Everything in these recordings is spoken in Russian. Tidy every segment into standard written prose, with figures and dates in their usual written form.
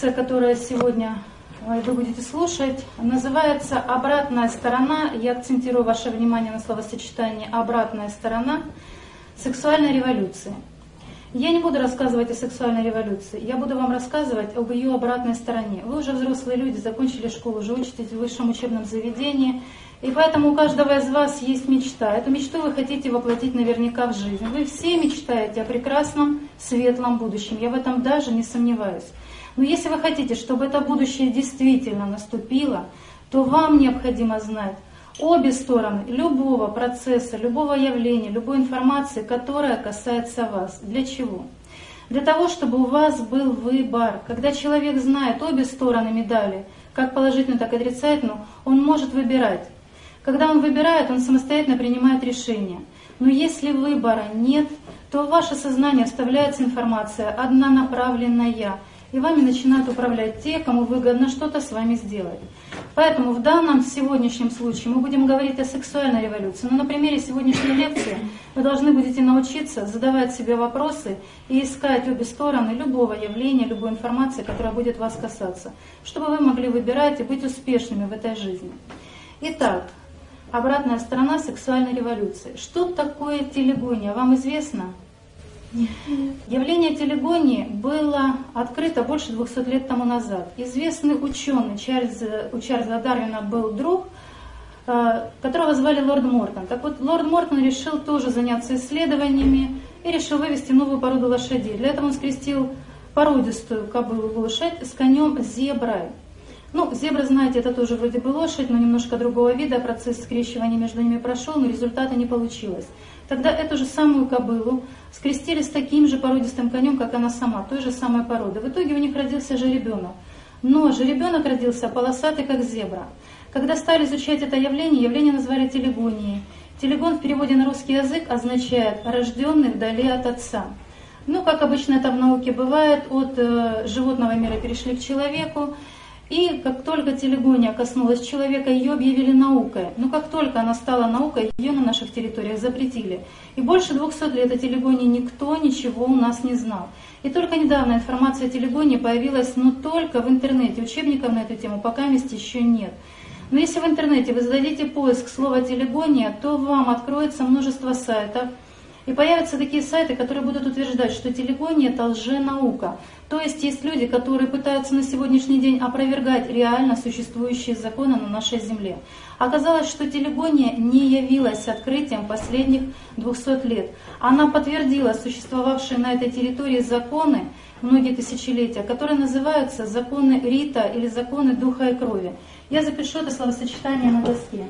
лекция, которую сегодня вы будете слушать, называется «Обратная сторона». Я акцентирую ваше внимание на словосочетании «обратная сторона» сексуальной революции. Я не буду рассказывать о сексуальной революции, я буду вам рассказывать об ее обратной стороне. Вы уже взрослые люди, закончили школу, уже учитесь в высшем учебном заведении, и поэтому у каждого из вас есть мечта. Эту мечту вы хотите воплотить наверняка в жизнь. Вы все мечтаете о прекрасном, светлом будущем, я в этом даже не сомневаюсь. Но если вы хотите, чтобы это будущее действительно наступило, то вам необходимо знать обе стороны любого процесса, любого явления, любой информации, которая касается вас. Для чего? Для того, чтобы у вас был выбор. Когда человек знает обе стороны медали, как положительную, так и отрицательную, он может выбирать. Когда он выбирает, он самостоятельно принимает решение. Но если выбора нет, то в ваше сознание вставляется информация однонаправленная, и вами начинают управлять те, кому выгодно что-то с вами сделать. Поэтому в данном сегодняшнем случае мы будем говорить о сексуальной революции. Но на примере сегодняшней лекции вы должны будете научиться задавать себе вопросы и искать обе стороны любого явления, любой информации, которая будет вас касаться, чтобы вы могли выбирать и быть успешными в этой жизни. Итак, обратная сторона сексуальной революции. Что такое телегония? Вам известно? Явление телегонии было открыто больше 200 лет тому назад. Известный ученый у Чарльза Дарвина был друг, которого звали Лорд Мортон. Так вот, Лорд Мортон решил тоже заняться исследованиями и решил вывести новую породу лошадей. Для этого он скрестил породистую кобылу лошадь с конем зеброй. Ну, зебра, знаете, это тоже вроде бы лошадь, но немножко другого вида. Процесс скрещивания между ними прошел, но результата не получилось. Тогда эту же самую кобылу скрестили с таким же породистым конем, как она сама, той же самой породы. В итоге у них родился жеребенок. Но жеребенок родился полосатый, как зебра. Когда стали изучать это явление назвали телегонией. Телегон в переводе на русский язык означает «рожденный вдали от отца». Ну, как обычно это в науке бывает, от животного мира перешли к человеку. И как только телегония коснулась человека, ее объявили наукой. Но как только она стала наукой, ее на наших территориях запретили. И больше 200 лет о телегонии никто ничего у нас не знал. И только недавно информация о телегонии появилась, но только в интернете. Учебников на эту тему пока еще нет. Но если в интернете вы зададите поиск слова телегония, то вам откроется множество сайтов. И появятся такие сайты, которые будут утверждать, что телегония – это лженаука. То есть люди, которые пытаются на сегодняшний день опровергать реально существующие законы на нашей Земле. Оказалось, что телегония не явилась открытием последних 200 лет. Она подтвердила существовавшие на этой территории законы многие тысячелетия, которые называются законы Рита или законы духа и крови. Я запишу это словосочетание на доске.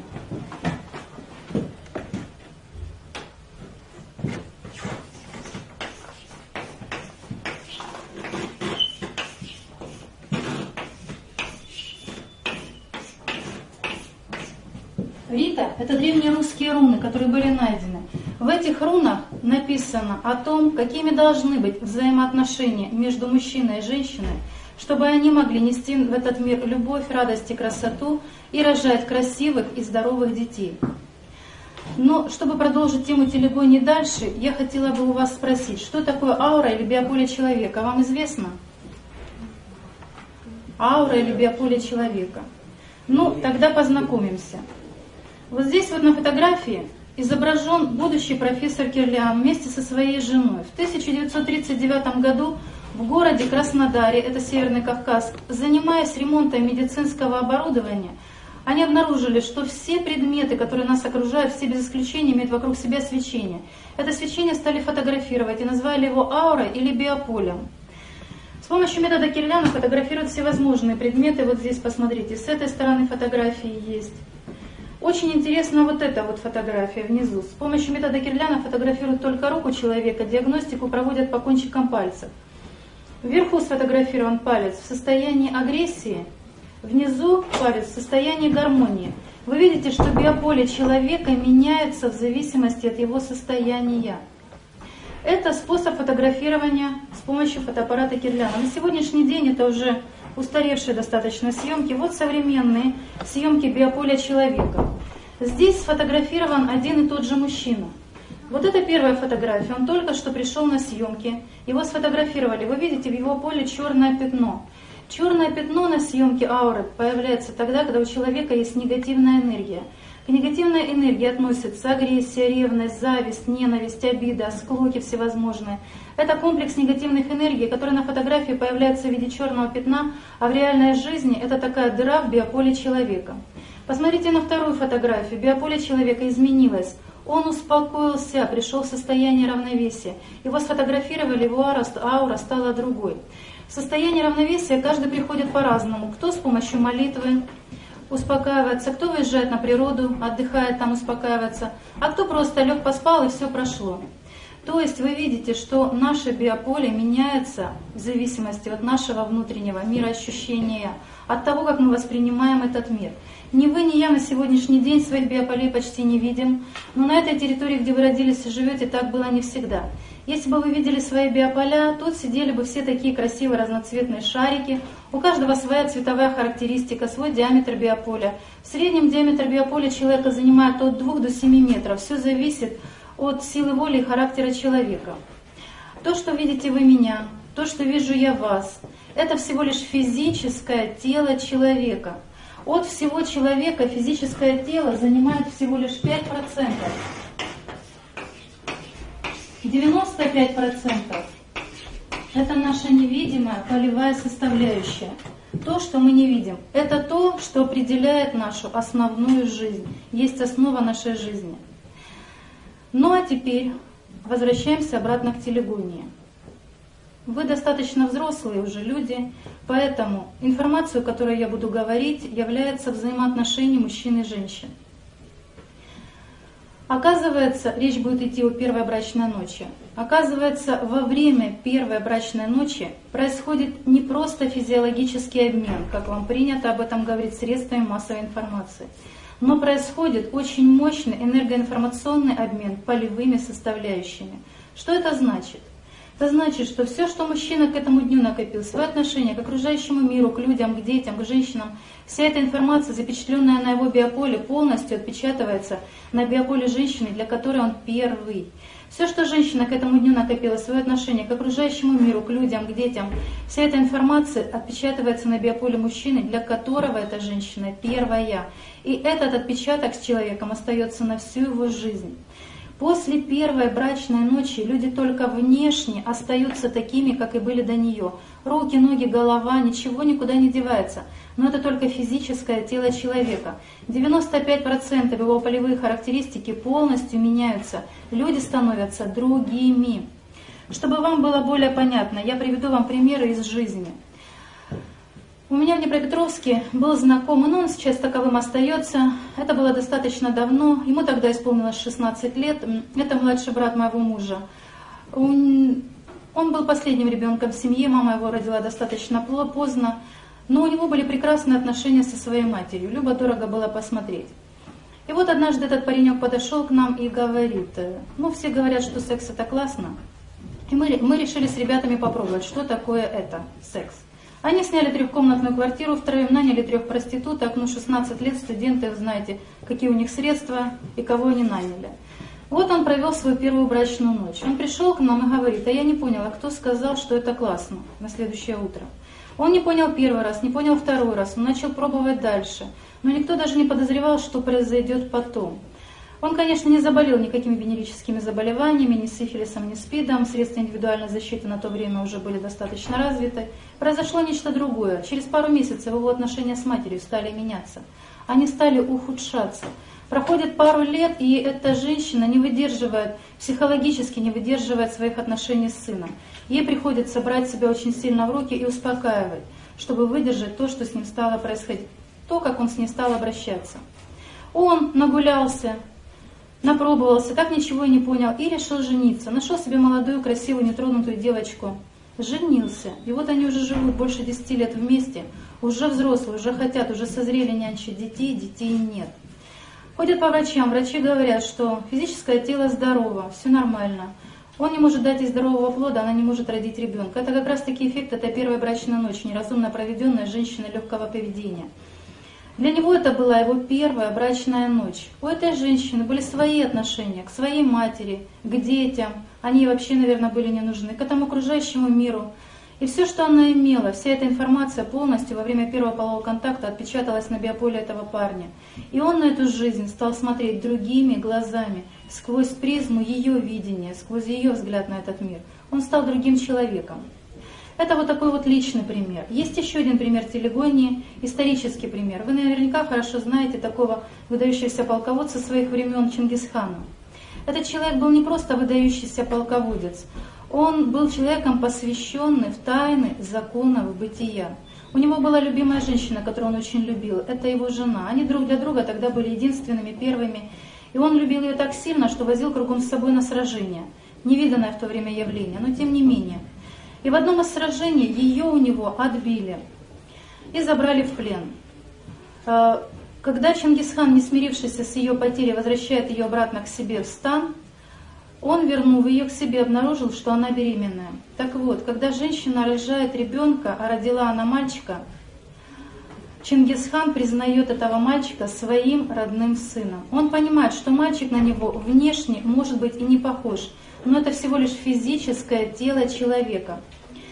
Рита – это древние русские руны, которые были найдены. В этих рунах написано о том, какими должны быть взаимоотношения между мужчиной и женщиной, чтобы они могли нести в этот мир любовь, радость и красоту и рожать красивых и здоровых детей. Но чтобы продолжить тему телегонии дальше, я хотела бы у вас спросить, что такое аура или биополе человека? Вам известно? Аура или биополе человека? Ну, тогда познакомимся. Вот здесь вот на фотографии изображен будущий профессор Кирлиан вместе со своей женой. В 1939 году в городе Краснодаре, это Северный Кавказ, занимаясь ремонтом медицинского оборудования, они обнаружили, что все предметы, которые нас окружают, все без исключения имеют вокруг себя свечение. Это свечение стали фотографировать и назвали его аурой или биополем. С помощью метода Кирлиана фотографируют всевозможные предметы. Вот здесь посмотрите, с этой стороны фотографии есть. Очень интересна вот эта вот фотография внизу. С помощью метода Кирлиана фотографируют только руку человека, диагностику проводят по кончикам пальцев. Вверху сфотографирован палец в состоянии агрессии, внизу палец в состоянии гармонии. Вы видите, что биополе человека меняется в зависимости от его состояния. Это способ фотографирования с помощью фотоаппарата Кирлиана. На сегодняшний день это уже устаревшие достаточно съемки. Вот современные съемки биополя человека. Здесь сфотографирован один и тот же мужчина. Вот это первая фотография, он только что пришел на съемки, его сфотографировали. Вы видите, в его поле черное пятно. Черное пятно на съемке ауры появляется тогда, когда у человека есть негативная энергия. К негативной энергии относятся агрессия, ревность, зависть, ненависть, обида, склоки всевозможные. Это комплекс негативных энергий, который на фотографии появляется в виде черного пятна, а в реальной жизни это такая дыра в биополе человека. Посмотрите на вторую фотографию. Биополе человека изменилось. Он успокоился, пришел в состояние равновесия. Его сфотографировали, его аура стала другой. В состояние равновесия каждый приходит по-разному. Кто с помощью молитвы успокаивается, кто выезжает на природу, отдыхает там, успокаивается, а кто просто лег, поспал и все прошло. То есть вы видите, что наше биополе меняется в зависимости от нашего внутреннего мироощущения, от того, как мы воспринимаем этот мир. Ни вы, ни я на сегодняшний день своих биополей почти не видим, но на этой территории, где вы родились и живете, так было не всегда. Если бы вы видели свои биополя, тут сидели бы все такие красивые разноцветные шарики, у каждого своя цветовая характеристика, свой диаметр биополя. В среднем диаметр биополя человека занимает от 2 до 7 метров, все зависит от силы воли и характера человека. То, что видите вы меня, то, что вижу я вас, это всего лишь физическое тело человека. От всего человека физическое тело занимает всего лишь 5%. 95% это наша невидимая полевая составляющая. То, что мы не видим, это то, что определяет нашу основную жизнь, есть основа нашей жизни. Ну а теперь возвращаемся обратно к телегонии. Вы достаточно взрослые уже люди, поэтому информацию, которую я буду говорить, является взаимоотношением мужчин и женщин. Оказывается, речь будет идти о первой брачной ночи. Оказывается, во время первой брачной ночи происходит не просто физиологический обмен, как вам принято об этом говорить средствами массовой информации, но происходит очень мощный энергоинформационный обмен полевыми составляющими. Что это значит? Это значит, что все, что мужчина к этому дню накопил, свое отношение к окружающему миру, к людям, к детям, к женщинам, вся эта информация, запечатленная на его биополе, полностью отпечатывается на биополе женщины, для которой он первый. Все, что женщина к этому дню накопила, свое отношение к окружающему миру, к людям, к детям, вся эта информация отпечатывается на биополе мужчины, для которого эта женщина первая. И этот отпечаток с человеком остается на всю его жизнь. После первой брачной ночи люди только внешне остаются такими, как и были до нее. Руки, ноги, голова, ничего никуда не девается. Но это только физическое тело человека. 95% его полевые характеристики полностью меняются. Люди становятся другими. Чтобы вам было более понятно, я приведу вам примеры из жизни. У меня в Днепропетровске был знакомый, но он сейчас таковым остается. Это было достаточно давно. Ему тогда исполнилось 16 лет. Это младший брат моего мужа. Он был последним ребенком в семье. Мама его родила достаточно поздно. Но у него были прекрасные отношения со своей матерью. Любо-дорого было посмотреть. И вот однажды этот паренек подошел к нам и говорит: ну, все говорят, что секс это классно. И мы решили с ребятами попробовать, что такое это, секс. Они сняли 3-комнатную квартиру втроем, наняли 3 проституток, 16 лет, студенты, вы знаете, какие у них средства и кого они наняли. Вот он провел свою первую брачную ночь. Он пришел к нам и говорит: а я не понял, а кто сказал, что это классно на следующее утро? Он не понял первый раз, не понял второй раз, он начал пробовать дальше. Но никто даже не подозревал, что произойдет потом. Он, конечно, не заболел никакими венерическими заболеваниями, ни сифилисом, ни СПИДом. Средства индивидуальной защиты на то время уже были достаточно развиты. Произошло нечто другое. Через пару месяцев его отношения с матерью стали меняться. Они стали ухудшаться. Проходит пару лет, и эта женщина не выдерживает, психологически не выдерживает своих отношений с сыном. Ей приходится брать себя очень сильно в руки и успокаивать, чтобы выдержать то, что с ним стало происходить, то, как он с ней стал обращаться. Он нагулялся, напробовался, так ничего и не понял, и решил жениться. Нашел себе молодую, красивую, нетронутую девочку. Женился. И вот они уже живут больше 10 лет вместе. Уже взрослые, уже хотят, уже созрели нянчить детей, детей нет. Ходят по врачам. Врачи говорят, что физическое тело здорово, все нормально. Он не может дать ей здорового плода, она не может родить ребенка. Это как раз таки эффект этой первой брачной ночи, неразумно проведенная женщиной легкого поведения. Для него это была его первая брачная ночь. У этой женщины были свои отношения к своей матери, к детям. Они вообще, наверное, были не нужны, к этому окружающему миру. И все, что она имела, вся эта информация полностью во время первого полового контакта отпечаталась на биополе этого парня. И он на эту жизнь стал смотреть другими глазами, сквозь призму ее видения, сквозь ее взгляд на этот мир. Он стал другим человеком. Это вот такой вот личный пример. Есть еще один пример телегонии, исторический пример. Вы наверняка хорошо знаете такого выдающегося полководца своих времен Чингисхана. Этот человек был не просто выдающийся полководец, он был человеком, посвященным в тайны законов бытия. У него была любимая женщина, которую он очень любил, это его жена. Они друг для друга тогда были единственными, первыми. И он любил ее так сильно, что возил кругом с собой на сражения. Невиданное в то время явление, но тем не менее. И в одном из сражений ее у него отбили и забрали в плен. Когда Чингисхан, не смирившийся с ее потерей, возвращает ее обратно к себе в стан, он, вернув ее к себе, обнаружил, что она беременная. Так вот, когда женщина рожает ребенка, а родила она мальчика, Чингисхан признает этого мальчика своим родным сыном. Он понимает, что мальчик на него внешне может быть и не похож, но это всего лишь физическое тело человека.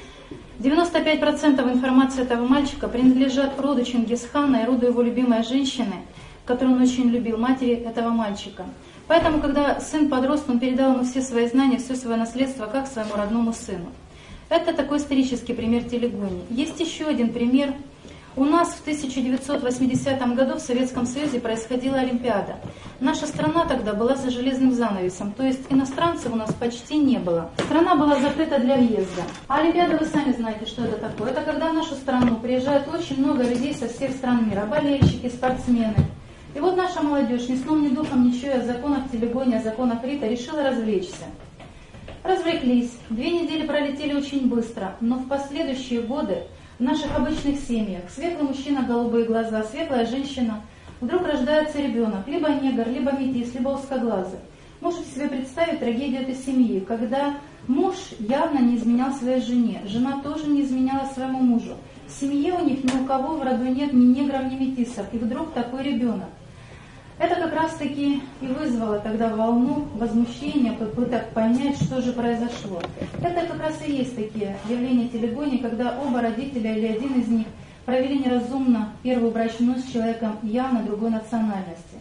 95% информации этого мальчика принадлежат роду Чингисхана и роду его любимой женщины, которую он очень любил, матери этого мальчика. Поэтому, когда сын подрос, он передал ему все свои знания, все свое наследство, как своему родному сыну. Это такой исторический пример телегонии. Есть еще один пример. У нас в 1980 году в Советском Союзе происходила Олимпиада. Наша страна тогда была за железным занавесом, то есть иностранцев у нас почти не было. Страна была закрыта для въезда. А Олимпиада, вы сами знаете, что это такое. Это когда в нашу страну приезжает очень много людей со всех стран мира, болельщики, спортсмены. И вот наша молодежь, ни сном, ни духом, не чуя о законах телегонии, о законах Рита, решила развлечься. Развлеклись. 2 недели пролетели очень быстро, но в последующие годы в наших обычных семьях светлый мужчина, голубые глаза, светлая женщина, вдруг рождается ребенок, либо негр, либо метис, либо узкоглазый. Можете себе представить трагедию этой семьи, когда муж явно не изменял своей жене, жена тоже не изменяла своему мужу. В семье у них ни у кого в роду нет ни негров, ни метисов, и вдруг такой ребенок. Это как раз-таки и вызвало тогда волну возмущения, попыток понять, что же произошло. Это как раз и есть такие явления телегонии, когда оба родителя или один из них провели неразумно первую брачную ночь с человеком явно другой национальности.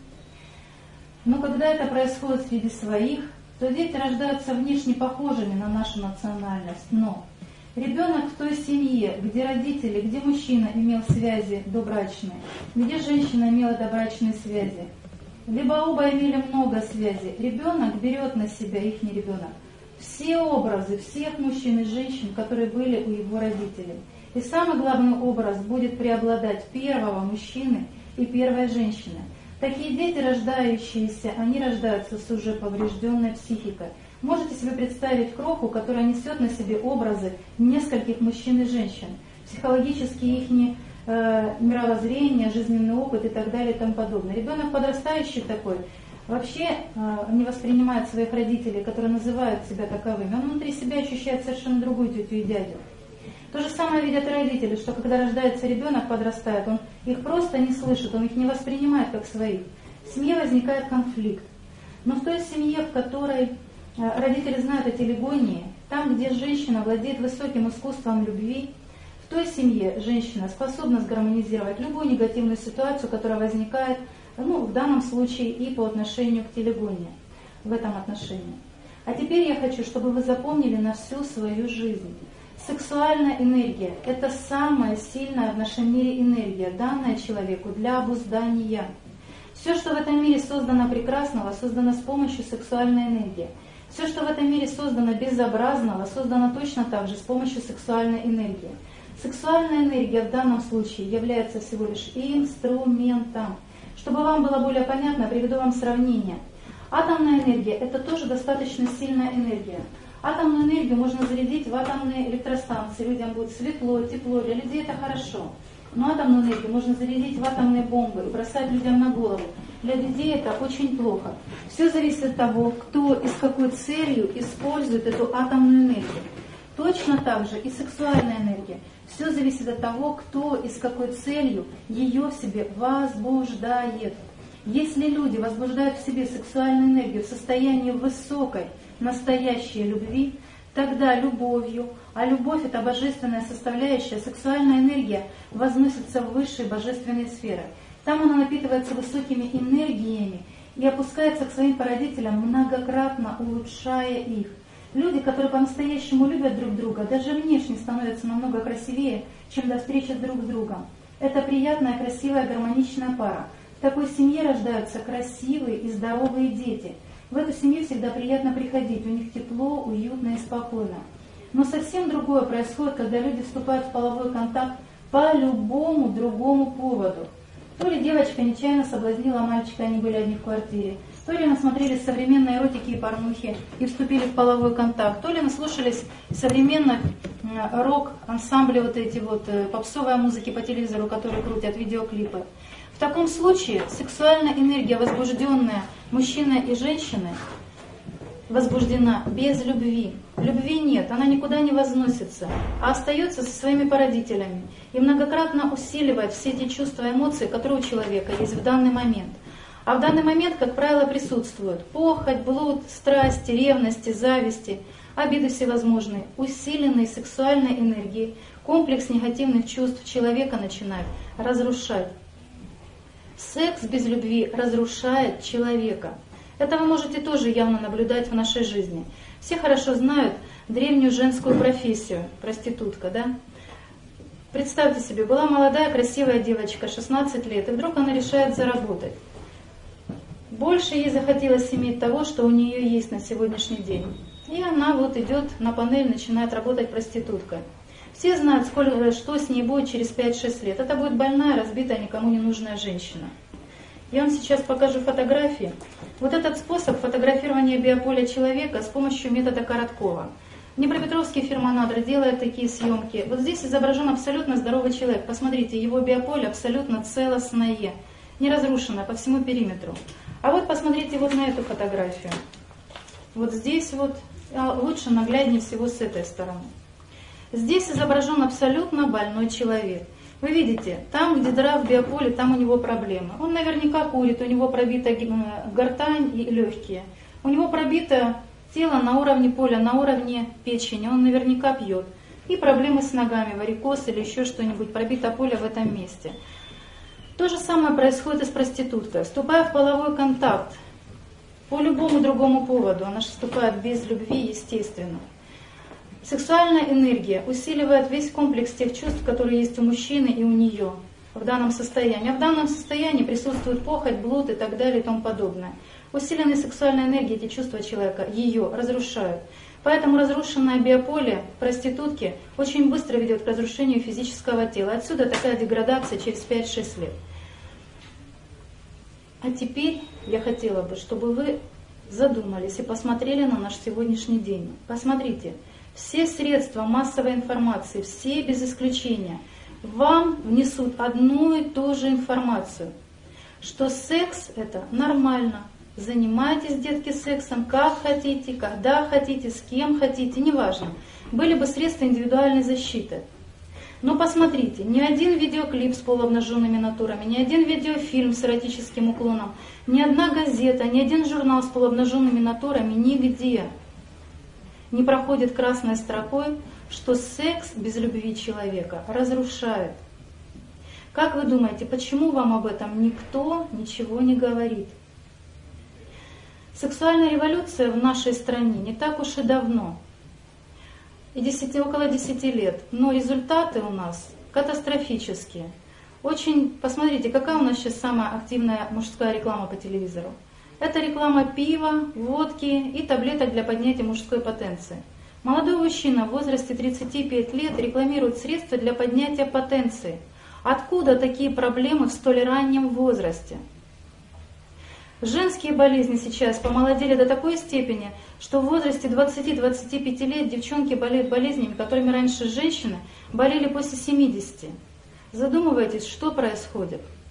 Но когда это происходит среди своих, то дети рождаются внешне похожими на нашу национальность, но ребенок в той семье, где родители, где мужчина имел связи добрачные, где женщина имела добрачные связи, либо оба имели много связей, ребенок берет на себя, ихний ребенок, все образы всех мужчин и женщин, которые были у его родителей. И самый главный образ будет преобладать первого мужчины и первой женщины. Такие дети, рождающиеся, они рождаются с уже поврежденной психикой. Можете себе представить кроху, которая несет на себе образы нескольких мужчин и женщин, психологические их мировоззрение, жизненный опыт и так далее и тому подобное. Ребенок подрастающий такой вообще не воспринимает своих родителей, которые называют себя таковыми. Он внутри себя ощущает совершенно другую тетю и дядю. То же самое видят и родители, что когда рождается ребенок, подрастает, он их просто не слышит, он их не воспринимает как своих. В семье возникает конфликт. Но в той семье, в которой родители знают о телегонии, там, где женщина владеет высоким искусством любви, в той семье женщина способна сгармонизировать любую негативную ситуацию, которая возникает, в данном случае и по отношению к телегонии, в этом отношении. А теперь я хочу, чтобы вы запомнили на всю свою жизнь. Сексуальная энергия – это самая сильная в нашем мире энергия, данная человеку для обуздания. Все, что в этом мире создано прекрасного, создано с помощью сексуальной энергии. Все, что в этом мире создано безобразного, создано точно так же с помощью сексуальной энергии. Сексуальная энергия в данном случае является всего лишь инструментом. Чтобы вам было более понятно, приведу вам сравнение. Атомная энергия – это тоже достаточно сильная энергия. Атомную энергию можно зарядить в атомные электростанции. Людям будет светло, тепло, для людей это хорошо. Но атомную энергию можно зарядить в атомные бомбы и бросать людям на голову. Для людей это очень плохо. Все зависит от того, кто и с какой целью использует эту атомную энергию. Точно так же и сексуальная энергия. Все зависит от того, кто и с какой целью ее в себе возбуждает. Если люди возбуждают в себе сексуальную энергию в состоянии высокой, настоящей любви, тогда любовью, а любовь — это божественная составляющая, сексуальная энергия возносится в высшие божественные сферы. Там она напитывается высокими энергиями и опускается к своим породителям, многократно улучшая их. Люди, которые по-настоящему любят друг друга, даже внешне становятся намного красивее, чем до встречи друг с другом. Это приятная, красивая, гармоничная пара. В такой семье рождаются красивые и здоровые дети. В эту семью всегда приятно приходить, у них тепло, уютно и спокойно. Но совсем другое происходит, когда люди вступают в половой контакт по любому другому поводу. То ли девочка нечаянно соблазнила мальчика, они были одни в квартире, то ли насмотрелись современной эротики и порнухи и вступили в половой контакт, то ли наслушались современных рок-ансамблей, вот эти вот попсовой музыки по телевизору, которые крутят видеоклипы. В таком случае сексуальная энергия, возбужденная мужчиной и женщиной, возбуждена без любви. Любви нет, она никуда не возносится, а остается со своими породителями и многократно усиливает все эти чувства и эмоции, которые у человека есть в данный момент. А в данный момент, как правило, присутствуют похоть, блуд, страсти, ревности, зависти, обиды всевозможные, усиленные сексуальной энергией, комплекс негативных чувств человека начинает разрушать. Секс без любви разрушает человека. Это вы можете тоже явно наблюдать в нашей жизни. Все хорошо знают древнюю женскую профессию, проститутка, да? Представьте себе, была молодая, красивая девочка, 16 лет, и вдруг она решает заработать. Больше ей захотелось иметь того, что у нее есть на сегодняшний день. И она вот идет на панель, начинает работать проституткой. Все знают, что с ней будет через 5-6 лет. Это будет больная, разбитая, никому не нужная женщина. Я вам сейчас покажу фотографии. Вот этот способ фотографирования биополя человека с помощью метода Короткова. Днепропетровский фирманадр делает такие съемки. Вот здесь изображен абсолютно здоровый человек. Посмотрите, его биополе абсолютно целостное, не разрушенное по всему периметру. А вот посмотрите вот на эту фотографию. Вот здесь вот, лучше нагляднее всего с этой стороны. Здесь изображен абсолютно больной человек. Вы видите, там, где дыра в биополе, там у него проблемы. Он наверняка курит, у него пробита гортань и легкие. У него пробито тело на уровне поля, на уровне печени. Он наверняка пьет. И проблемы с ногами, варикоз или еще что-нибудь, пробито поле в этом месте. То же самое происходит и с проституткой. Вступая в половой контакт по любому другому поводу, она же вступает без любви, естественно. Сексуальная энергия усиливает весь комплекс тех чувств, которые есть у мужчины и у нее в данном состоянии. А в данном состоянии присутствует похоть, блуд и так далее и тому подобное. Усиленные сексуальной энергией эти чувства человека ее разрушают. Поэтому разрушенное биополе проститутки очень быстро ведет к разрушению физического тела. Отсюда такая деградация через 5-6 лет. А теперь я хотела бы, чтобы вы задумались и посмотрели на наш сегодняшний день. Посмотрите. Все средства массовой информации, все без исключения, вам внесут одну и ту же информацию, что секс — это нормально. Занимайтесь, детки, сексом как хотите, когда хотите, с кем хотите, неважно. Были бы средства индивидуальной защиты. Но посмотрите, ни один видеоклип с полуобнаженными натурами, ни один видеофильм с эротическим уклоном, ни одна газета, ни один журнал с полуобнаженными натурами нигде не проходит красной строкой, что секс без любви человека разрушает. Как вы думаете, почему вам об этом никто ничего не говорит? Сексуальная революция в нашей стране не так уж и давно, и около 10 лет, но результаты у нас катастрофические. Посмотрите, какая у нас сейчас самая активная мужская реклама по телевизору. Это реклама пива, водки и таблеток для поднятия мужской потенции. Молодой мужчина в возрасте 35 лет рекламирует средства для поднятия потенции. Откуда такие проблемы в столь раннем возрасте? Женские болезни сейчас помолодели до такой степени, что в возрасте 20-25 лет девчонки болеют болезнями, которыми раньше женщины болели после 70. Задумывайтесь, что происходит.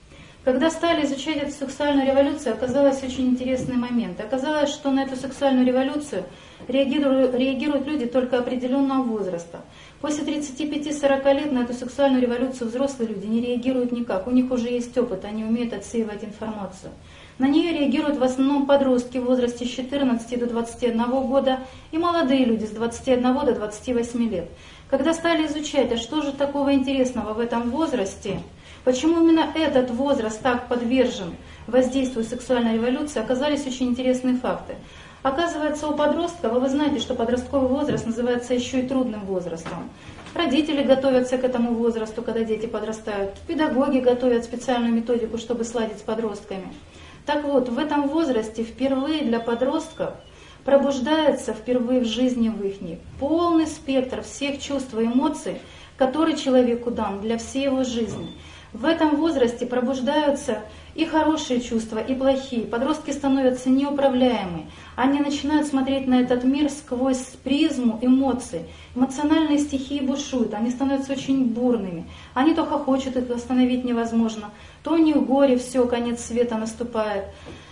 Когда стали изучать эту сексуальную революцию, оказалось очень интересный момент. Оказалось, что на эту сексуальную революцию реагируют люди только определенного возраста. После 35-40 лет на эту сексуальную революцию взрослые люди не реагируют никак. У них уже есть опыт, они умеют отсеивать информацию. На нее реагируют в основном подростки в возрасте с 14 до 21 года и молодые люди с 21 до 28 лет. Когда стали изучать, а что же такого интересного в этом возрасте, почему именно этот возраст так подвержен воздействию сексуальной революции, оказались очень интересные факты. Оказывается, у подростков, вы знаете, что подростковый возраст называется еще и трудным возрастом. Родители готовятся к этому возрасту, когда дети подрастают. Педагоги готовят специальную методику, чтобы сладить с подростками. Так вот, в этом возрасте впервые для подростков пробуждается впервые в жизни в их полный спектр всех чувств и эмоций, который человеку дан для всей его жизни. В этом возрасте пробуждаются и хорошие чувства, и плохие. Подростки становятся неуправляемыми. Они начинают смотреть на этот мир сквозь призму эмоций. Эмоциональные стихии бушуют, они становятся очень бурными. Они то хохочут, их остановить невозможно, то у них горе, все, конец света наступает.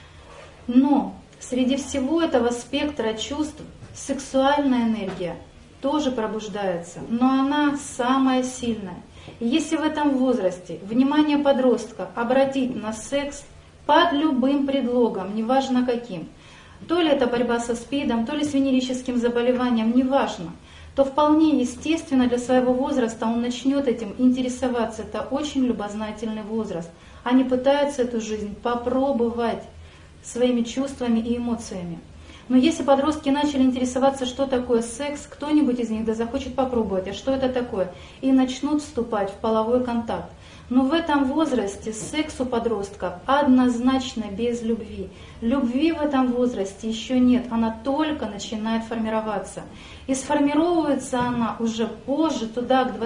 Но среди всего этого спектра чувств сексуальная энергия тоже пробуждается, но она самая сильная. И если в этом возрасте внимание подростка обратить на секс под любым предлогом, неважно каким, то ли это борьба со СПИДом, то ли с венерическим заболеванием, неважно, то вполне естественно для своего возраста он начнет этим интересоваться. Это очень любознательный возраст. Они пытаются эту жизнь попробовать своими чувствами и эмоциями. Но если подростки начали интересоваться, что такое секс, кто-нибудь из них да захочет попробовать, а что это такое, и начнут вступать в половой контакт. Но в этом возрасте секс у подростков однозначно без любви. Любви в этом возрасте еще нет, она только начинает формироваться. И сформировывается она уже позже, туда, к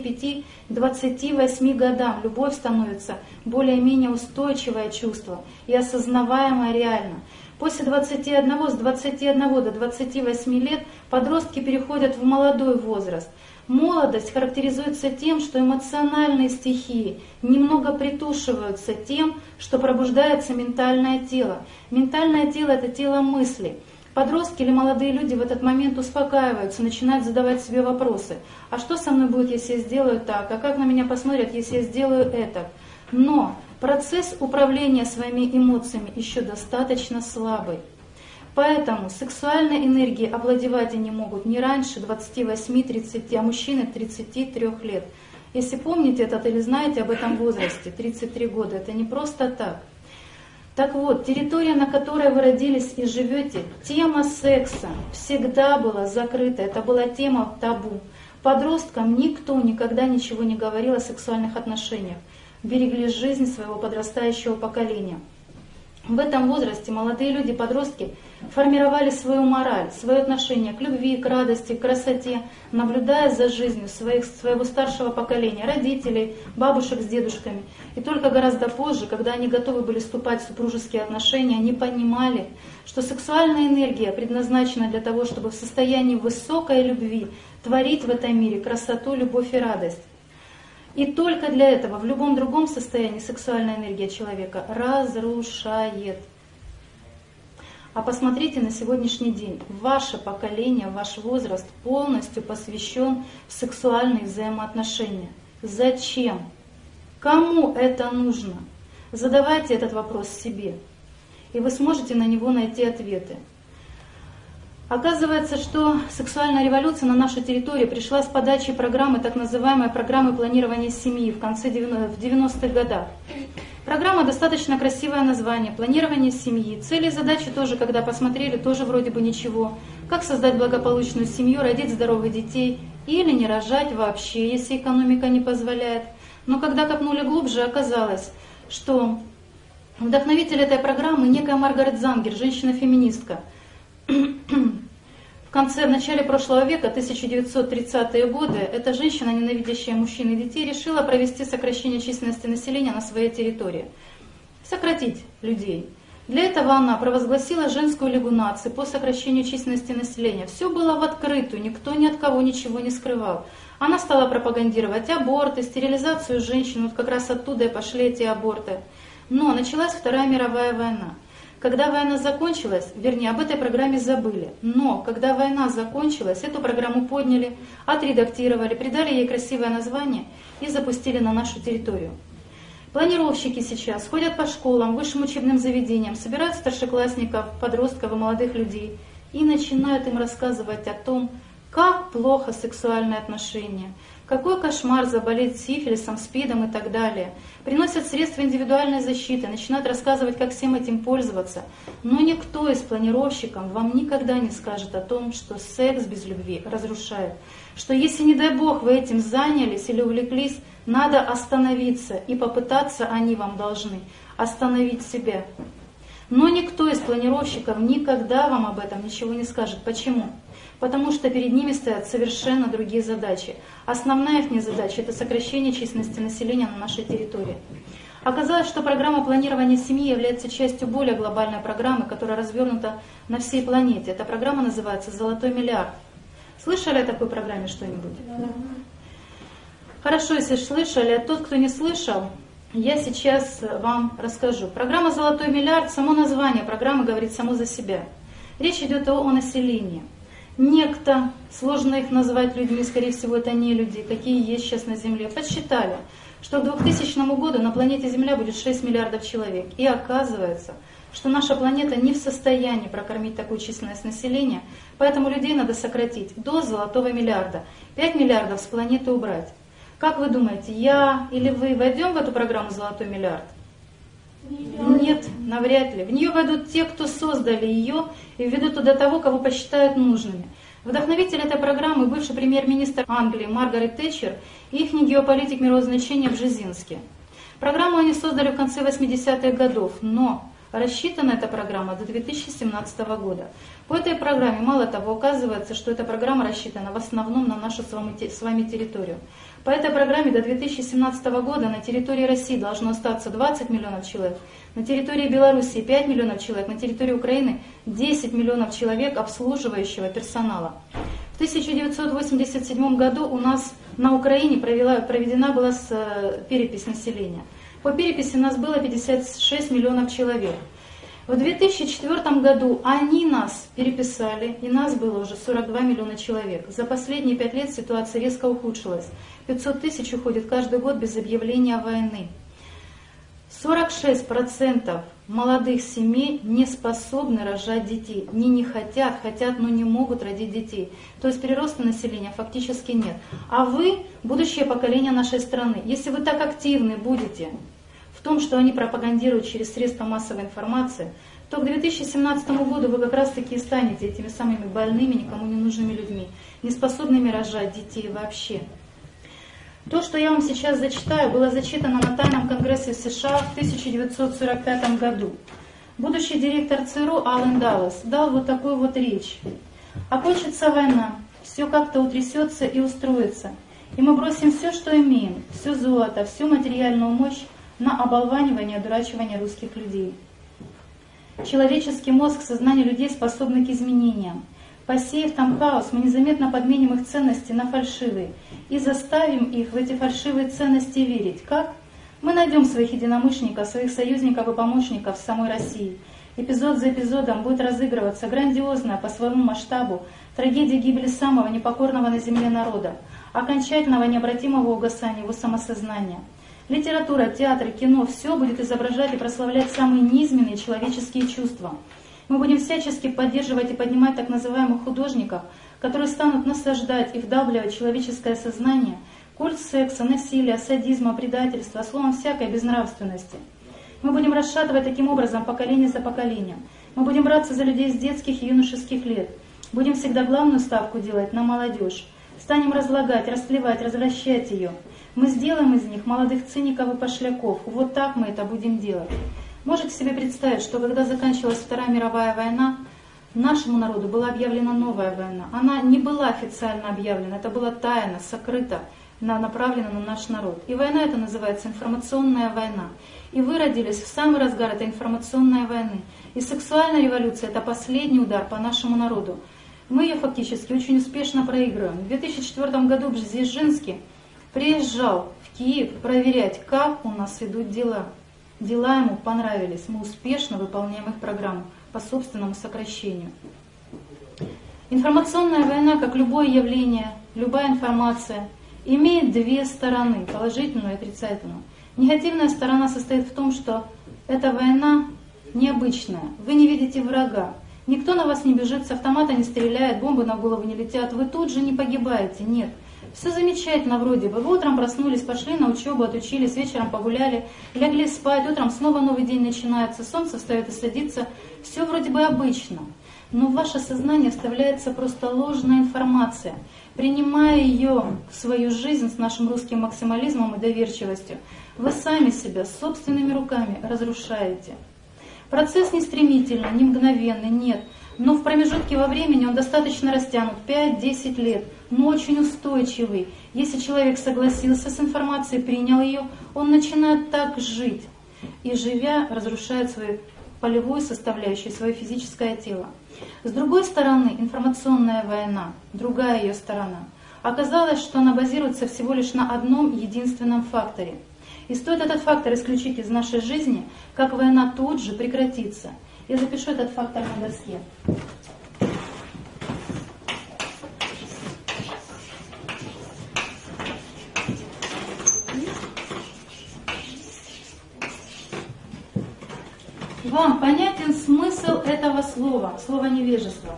25-28 годам. Любовь становится более-менее устойчивое чувство и осознаваемое реально. После 21, с 21 до 28 лет подростки переходят в молодой возраст. Молодость характеризуется тем, что эмоциональные стихии немного притушиваются тем, что пробуждается ментальное тело. Ментальное тело – это тело мысли. Подростки или молодые люди в этот момент успокаиваются, начинают задавать себе вопросы. А что со мной будет, если я сделаю так? А как на меня посмотрят, если я сделаю это? Но процесс управления своими эмоциями еще достаточно слабый. Поэтому сексуальной энергией овладевать они могут не раньше 28-30, а мужчины 33 лет. Если помните этот или знаете об этом возрасте, 33 года, это не просто так. Так вот, территория, на которой вы родились и живете, тема секса всегда была закрыта, это была тема табу. Подросткам никто никогда ничего не говорил о сексуальных отношениях, берегли жизнь своего подрастающего поколения. В этом возрасте молодые люди, подростки, формировали свою мораль, свое отношение к любви, к радости, к красоте, наблюдая за жизнью своего старшего поколения, родителей, бабушек с дедушками. И только гораздо позже, когда они готовы были вступать в супружеские отношения, они понимали, что сексуальная энергия предназначена для того, чтобы в состоянии высокой любви творить в этом мире красоту, любовь и радость. И только для этого в любом другом состоянии сексуальная энергия человека разрушает. А посмотрите на сегодняшний день. Ваше поколение, ваш возраст полностью посвящен в сексуальные взаимоотношения. Зачем? Кому это нужно? Задавайте этот вопрос себе, и вы сможете на него найти ответы. Оказывается, что сексуальная революция на нашу территорию пришла с подачи программы, так называемой программы планирования семьи в 90-х годах. Программа достаточно красивое название, планирование семьи. Цели и задачи тоже, когда посмотрели, тоже вроде бы ничего. Как создать благополучную семью, родить здоровых детей или не рожать вообще, если экономика не позволяет. Но когда копнули глубже, оказалось, что вдохновитель этой программы некая Маргарет Зангер, женщина-феминистка. В начале прошлого века, 1930-е годы, эта женщина, ненавидящая мужчин и детей, решила провести сокращение численности населения на своей территории. Сократить людей. Для этого она провозгласила женскую лигу наций по сокращению численности населения. Все было в открытую, никто ни от кого ничего не скрывал. Она стала пропагандировать аборты, стерилизацию женщин, вот как раз оттуда и пошли эти аборты. Но началась Вторая мировая война. Когда война закончилась, вернее, об этой программе забыли. Но когда война закончилась, эту программу подняли, отредактировали, придали ей красивое название и запустили на нашу территорию. Планировщики сейчас ходят по школам, высшим учебным заведениям, собирают старшеклассников, подростков и молодых людей и начинают им рассказывать о том, как плохо сексуальные отношения, какой кошмар заболеть сифилисом, СПИДом и так далее. Приносят средства индивидуальной защиты, начинают рассказывать, как всем этим пользоваться. Но никто из планировщиков вам никогда не скажет о том, что секс без любви разрушает. Что если, не дай бог, вы этим занялись или увлеклись, надо остановиться, и попытаться они вам должны остановить себя. Но никто из планировщиков никогда вам об этом ничего не скажет. Почему? Потому что перед ними стоят совершенно другие задачи. Основная их задача – это сокращение численности населения на нашей территории. Оказалось, что программа планирования семьи является частью более глобальной программы, которая развернута на всей планете. Эта программа называется «Золотой миллиард». Слышали о такой программе что-нибудь? Да. Хорошо, если слышали. А тот, кто не слышал, я сейчас вам расскажу. Программа «Золотой миллиард», само название программы говорит само за себя. Речь идет о населении. Некто, сложно их назвать людьми, скорее всего, это не люди, какие есть сейчас на Земле, подсчитали, что к 2000 году на планете Земля будет 6 миллиардов человек. И оказывается, что наша планета не в состоянии прокормить такую численность населения, поэтому людей надо сократить до золотого миллиарда. 5 миллиардов с планеты убрать. Как вы думаете, я или вы войдем в эту программу «Золотой миллиард»? Нет, навряд ли. В нее войдут те, кто создали ее, и введут туда того, кого посчитают нужными. Вдохновитель этой программы – бывший премьер-министр Англии Маргарет Тэтчер и их геополитик мирового значения Бжезинский. Программу они создали в конце 80-х годов, но рассчитана эта программа до 2017 года. По этой программе, мало того, оказывается, что эта программа рассчитана в основном на нашу с вами территорию. По этой программе до 2017 года на территории России должно остаться 20 миллионов человек, на территории Белоруссии 5 миллионов человек, на территории Украины 10 миллионов человек обслуживающего персонала. В 1987 году у нас на Украине проведена была перепись населения. По переписи у нас было 56 миллионов человек. В 2004 году они нас переписали, и нас было уже 42 миллиона человек. За последние 5 лет ситуация резко ухудшилась. 500 тысяч уходит каждый год без объявления войны. 46% молодых семей не способны рожать детей. Не хотят, хотят, но не могут родить детей. То есть прироста населения фактически нет. А вы, будущее поколение нашей страны, если вы так активны будете в том, что они пропагандируют через средства массовой информации, то к 2017 году вы как раз таки станете этими самыми больными, никому не нужными людьми, не способными рожать детей вообще. То, что я вам сейчас зачитаю, было зачитано на Тайном конгрессе в США в 1945 году. Будущий директор ЦРУ Аллен Даллас дал вот такую вот речь. «Окончится война, все как-то утрясется и устроится, и мы бросим все, что имеем, все золото, всю материальную мощь на оболванивание и одурачивание русских людей. Человеческий мозг, сознание людей способны к изменениям. Посеяв там хаос, мы незаметно подменим их ценности на фальшивые и заставим их в эти фальшивые ценности верить. Как? Мы найдем своих единомышленников, своих союзников и помощников в самой России. Эпизод за эпизодом будет разыгрываться грандиозная по своему масштабу трагедия гибели самого непокорного на земле народа, окончательного необратимого угасания его самосознания. Литература, театр, кино – все будет изображать и прославлять самые низменные человеческие чувства. Мы будем всячески поддерживать и поднимать так называемых художников, которые станут насаждать и вдавливать человеческое сознание, культ секса, насилия, садизма, предательства, словом, всякой безнравственности. Мы будем расшатывать таким образом поколение за поколением. Мы будем браться за людей с детских и юношеских лет. Будем всегда главную ставку делать на молодежь. Станем разлагать, растлевать, развращать ее. Мы сделаем из них молодых циников и пошляков. Вот так мы это будем делать. Можете себе представить, что когда заканчивалась Вторая мировая война, нашему народу была объявлена новая война. Она не была официально объявлена, это была тайна, сокрыта, направлена на наш народ. И война эта называется информационная война. И вы родились в самый разгар этой информационной войны. И сексуальная революция – это последний удар по нашему народу. Мы ее фактически очень успешно проигрываем. В 2004 году Бжезинский приезжал в Киев проверять, как у нас идут дела. Дела ему понравились, мы успешно выполняем их программу по собственному сокращению. Информационная война, как любое явление, любая информация, имеет две стороны, положительную и отрицательную. Негативная сторона состоит в том, что эта война необычная, вы не видите врага, никто на вас не бежит, с автомата не стреляет, бомбы на голову не летят, вы тут же не погибаете, нет. Все замечательно вроде бы, вы утром проснулись, пошли на учебу, отучились, вечером погуляли, легли спать, утром снова новый день начинается, солнце встает и садится, все вроде бы обычно. Но в ваше сознание вставляется просто ложная информация. Принимая ее в свою жизнь с нашим русским максимализмом и доверчивостью, вы сами себя собственными руками разрушаете. Процесс не стремительный, не мгновенный, нет. Но в промежутке во времени он достаточно растянут, 5-10 лет, но очень устойчивый. Если человек согласился с информацией, принял ее, он начинает так жить. И живя, разрушает свою полевую составляющую, свое физическое тело. С другой стороны, информационная война, другая ее сторона. Оказалось, что она базируется всего лишь на одном единственном факторе. И стоит этот фактор исключить из нашей жизни, как война тут же прекратится. Я запишу этот фактор на доске. Вам понятен смысл этого слова, слова невежества?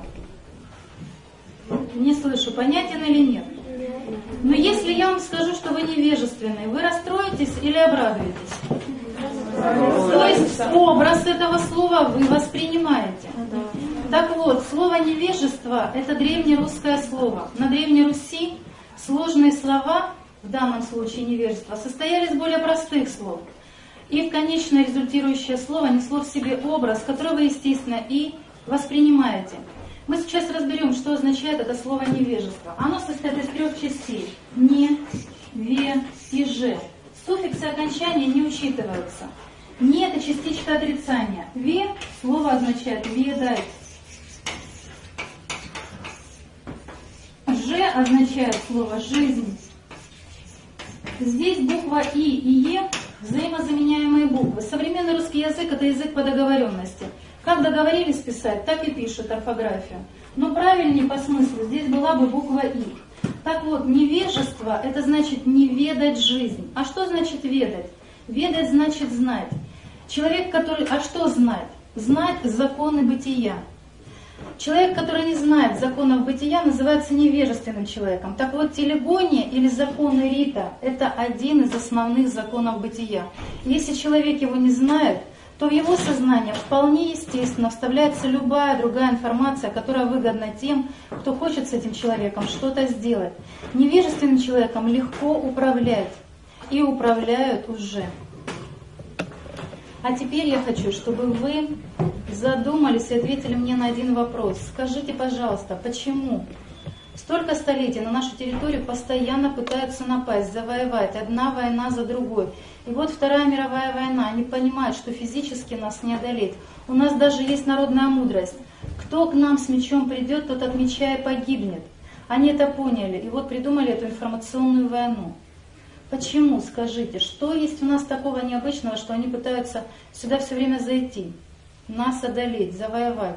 Не слышу, понятен или нет? Но если я вам скажу, что вы невежественны, вы расстроитесь или обрадуетесь? То есть образ этого слова вы воспринимаете. Так вот, слово невежество — это древнерусское слово. На Древней Руси сложные слова, в данном случае невежество, состояли из более простых слов. И в конечное результирующее слово несло в себе образ, который вы, естественно, и воспринимаете. Мы сейчас разберем, что означает это слово невежество. Оно состоит из трех частей: не, ве и же. Суффиксы окончания не учитываются. Не — это частичка отрицания. Ве — слово означает ведать. Же означает слово жизнь. Здесь буква и е — взаимозаменяемые буквы. Современный русский язык — это язык по договоренности. Как договорились писать, так и пишут орфографию. Но правильнее по смыслу здесь была бы буква «и». Так вот, невежество — это значит не ведать жизнь. А что значит ведать? Ведать значит знать. Человек, который... А что знать? Знать законы бытия. Человек, который не знает законов бытия, называется невежественным человеком. Так вот, телегония или законы Рита — это один из основных законов бытия. Если человек его не знает, то в его сознание вполне естественно вставляется любая другая информация, которая выгодна тем, кто хочет с этим человеком что-то сделать. Невежественным человеком легко управлять. И управляют уже. А теперь я хочу, чтобы вы задумались и ответили мне на один вопрос. Скажите, пожалуйста, почему столько столетий на нашу территорию постоянно пытаются напасть, завоевать, одна война за другой? И вот Вторая мировая война, они понимают, что физически нас не одолеть. У нас даже есть народная мудрость. Кто к нам с мечом придет, тот от меча и погибнет. Они это поняли, и вот придумали эту информационную войну. Почему, скажите, что есть у нас такого необычного, что они пытаются сюда все время зайти, нас одолеть, завоевать?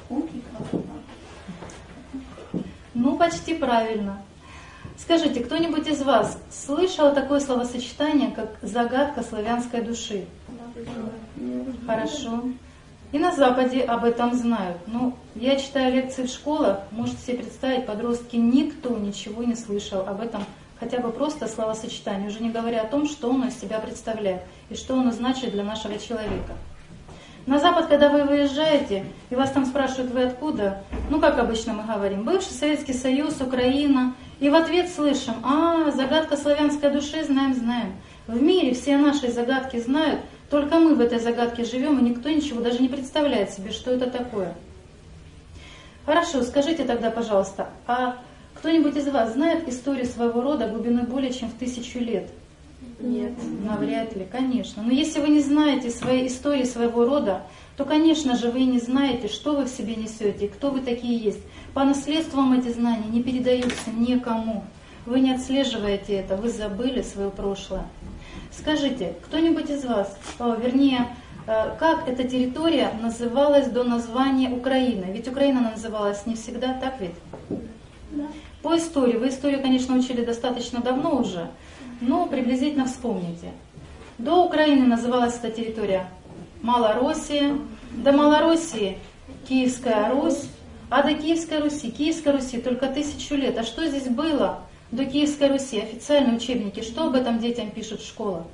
Ну, почти правильно. Скажите, кто-нибудь из вас слышал такое словосочетание, как загадка славянской души? Хорошо. И на Западе об этом знают. Ну, я читаю лекции в школах, можете себе представить, подростки, никто ничего не слышал об этом, хотя бы просто словосочетание, уже не говоря о том, что оно из себя представляет и что оно значит для нашего человека. На Запад, когда вы выезжаете, и вас там спрашивают, вы откуда, ну, как обычно мы говорим, бывший Советский Союз, Украина, и в ответ слышим: загадка славянской души, знаем. В мире все наши загадки знают, только мы в этой загадке живем, и никто ничего даже не представляет себе, что это такое. Хорошо, скажите тогда, пожалуйста, а кто-нибудь из вас знает историю своего рода глубиной более чем в 1000 лет? Нет. Навряд ли, конечно. Но если вы не знаете своей истории своего рода, то, конечно же, вы не знаете, что вы в себе несете, кто вы такие есть. По наследству вам эти знания не передаются никому. вы не отслеживаете это, вы забыли свое прошлое. Скажите, кто-нибудь из вас, как эта территория называлась до названия Украины? Ведь Украина называлась не всегда, так ведь? Да. По истории. Вы историю, конечно, учили достаточно давно уже, но приблизительно вспомните. До Украины называлась эта территория Малороссия, до Малороссии Киевская Русь, а до Киевской Руси только 1000 лет. А что здесь было до Киевской Руси? Официальные учебники, что об этом детям пишут в школах?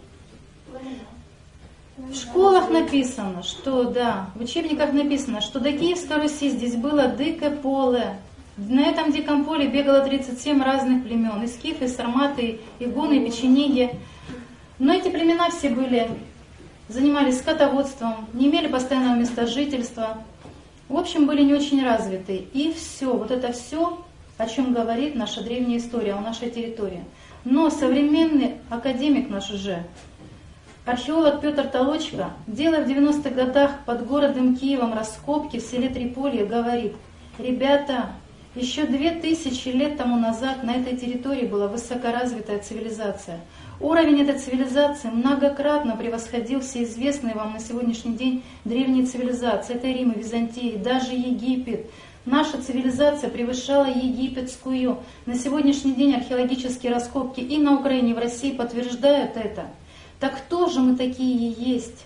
В школах написано, что да, в учебниках написано, что до Киевской Руси здесь было дикое поле. На этом диком поле бегало 37 разных племен, и скифы, и сарматы, и гуны, и печенеги. Но эти племена все занимались скотоводством, не имели постоянного места жительства. В общем, были не очень развиты. И все, вот это все, о чем говорит наша древняя история, о нашей территории. Но современный академик наш уже, археолог Петр Толочко, делая в 90-х годах под городом Киевом раскопки в селе Триполье, говорит: ребята, еще 2000 лет тому назад на этой территории была высокоразвитая цивилизация. Уровень этой цивилизации многократно превосходил все известные вам на сегодняшний день древние цивилизации. Это Рим, Византия, даже Египет. Наша цивилизация превышала египетскую. На сегодняшний день археологические раскопки и на Украине, и в России подтверждают это. Так кто же мы такие есть?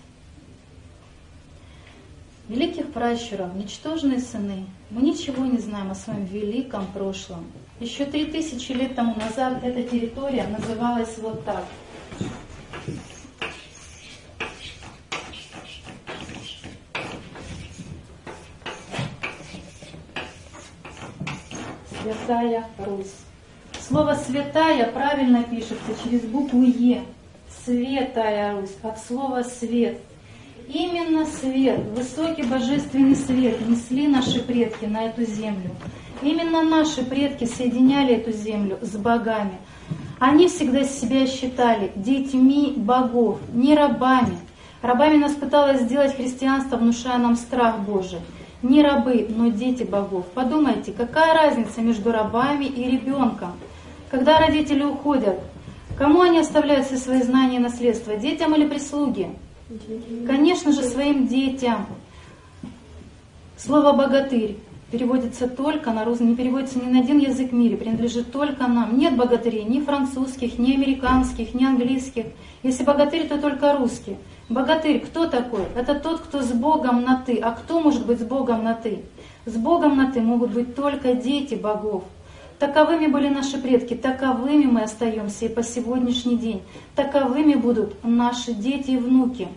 Великих пращуров, ничтожные сыны, мы ничего не знаем о своем великом прошлом. Еще 3000 лет тому назад эта территория называлась вот так. Святая Русь. Слово «святая» правильно пишется через букву «е». Светая Русь, от слова «свет». Именно свет, высокий божественный свет несли наши предки на эту землю. Именно наши предки соединяли эту землю с богами. Они всегда себя считали детьми богов, не рабами. Рабами нас пыталось сделать христианство, внушая нам страх Божий. Не рабы, но дети богов. Подумайте, какая разница между рабами и ребенком? Когда родители уходят, кому они оставляют все свои знания и наследство? Детям или прислуге? Конечно же, своим детям. Слово «богатырь» переводится только на русский, не переводится ни на один язык в мире, принадлежит только нам. Нет богатырей ни французских, ни американских, ни английских. Если богатырь, то только русский. Богатырь кто такой? Это тот, кто с Богом на «ты». А кто может быть с Богом на «ты»? С Богом на «ты» могут быть только дети богов. Таковыми были наши предки, таковыми мы остаемся и по сегодняшний день. Таковыми будут наши дети и внуки.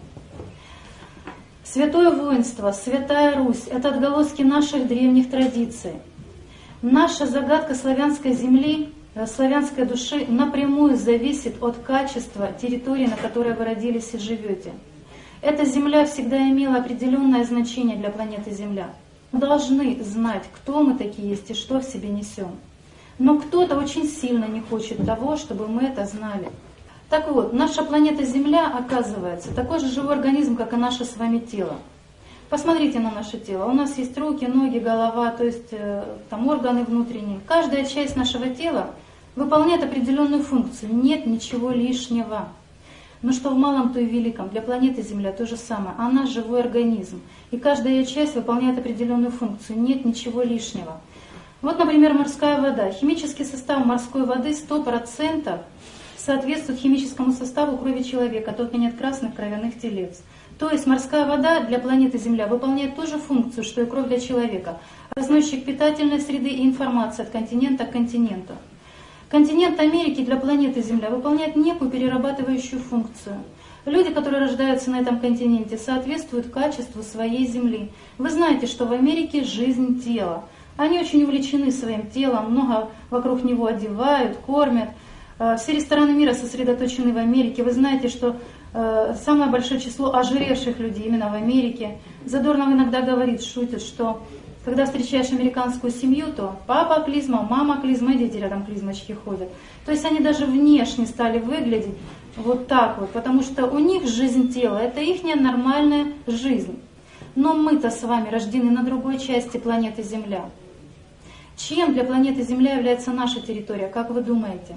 Святое воинство, Святая Русь — это отголоски наших древних традиций. Наша загадка славянской земли, славянской души напрямую зависит от качества территории, на которой вы родились и живете. Эта земля всегда имела определенное значение для планеты Земля. Мы должны знать, кто мы такие есть и что в себе несем. Но кто-то очень сильно не хочет того, чтобы мы это знали. Так вот, наша планета Земля, оказывается, такой же живой организм, как и наше с вами тело. Посмотрите на наше тело. У нас есть руки, ноги, голова, то есть там органы внутренние. Каждая часть нашего тела выполняет определенную функцию. Нет ничего лишнего. Но что в малом, то и в великом. Для планеты Земля то же самое. Она живой организм. И каждая ее часть выполняет определенную функцию. Нет ничего лишнего. Вот, например, морская вода. Химический состав морской воды 100% соответствует химическому составу крови человека, только нет красных кровяных телец. То есть морская вода для планеты Земля выполняет ту же функцию, что и кровь для человека. Разносчик питательной среды и информации от континента к континенту. Континент Америки для планеты Земля выполняет некую перерабатывающую функцию. Люди, которые рождаются на этом континенте, соответствуют качеству своей Земли. Вы знаете, что в Америке жизнь тела. Они очень увлечены своим телом, много вокруг него одевают, кормят. Все рестораны мира сосредоточены в Америке. Вы знаете, что самое большое число ожиревших людей именно в Америке. Задорнов иногда говорит, шутит, что когда встречаешь американскую семью, то папа клизма, мама клизма, и дети рядом клизмочки ходят. То есть они даже внешне стали выглядеть вот так вот, потому что у них жизнь тела, это их нормальная жизнь. Но мы-то с вами рождены на другой части планеты Земля. Чем для планеты Земля является наша территория, как вы думаете?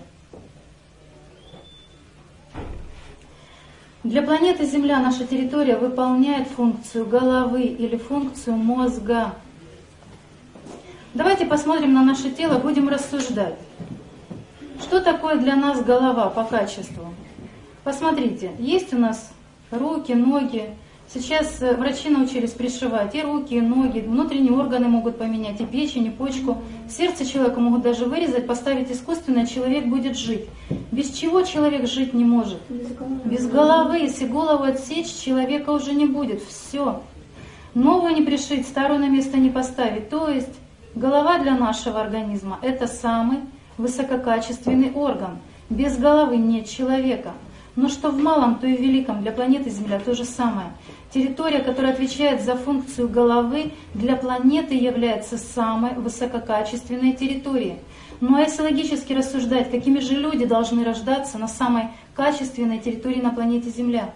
Для планеты Земля наша территория выполняет функцию головы или функцию мозга. Давайте посмотрим на наше тело, будем рассуждать. Что такое для нас голова по качеству? Посмотрите, есть у нас руки, ноги. Сейчас врачи научились пришивать и руки, и ноги, внутренние органы могут поменять, и печень, и почку. Сердце человека могут даже вырезать, поставить искусственное, человек будет жить. Без чего человек жить не может? Без головы. Если голову отсечь, человека уже не будет. Все. Новую не пришить, старую на место не поставить. То есть голова для нашего организма – это самый высококачественный орган. Без головы нет человека. Но что в малом, то и в великом для планеты Земля то же самое. Территория, которая отвечает за функцию головы, для планеты является самой высококачественной территорией. Ну а если логически рассуждать, какими же люди должны рождаться на самой качественной территории на планете Земля?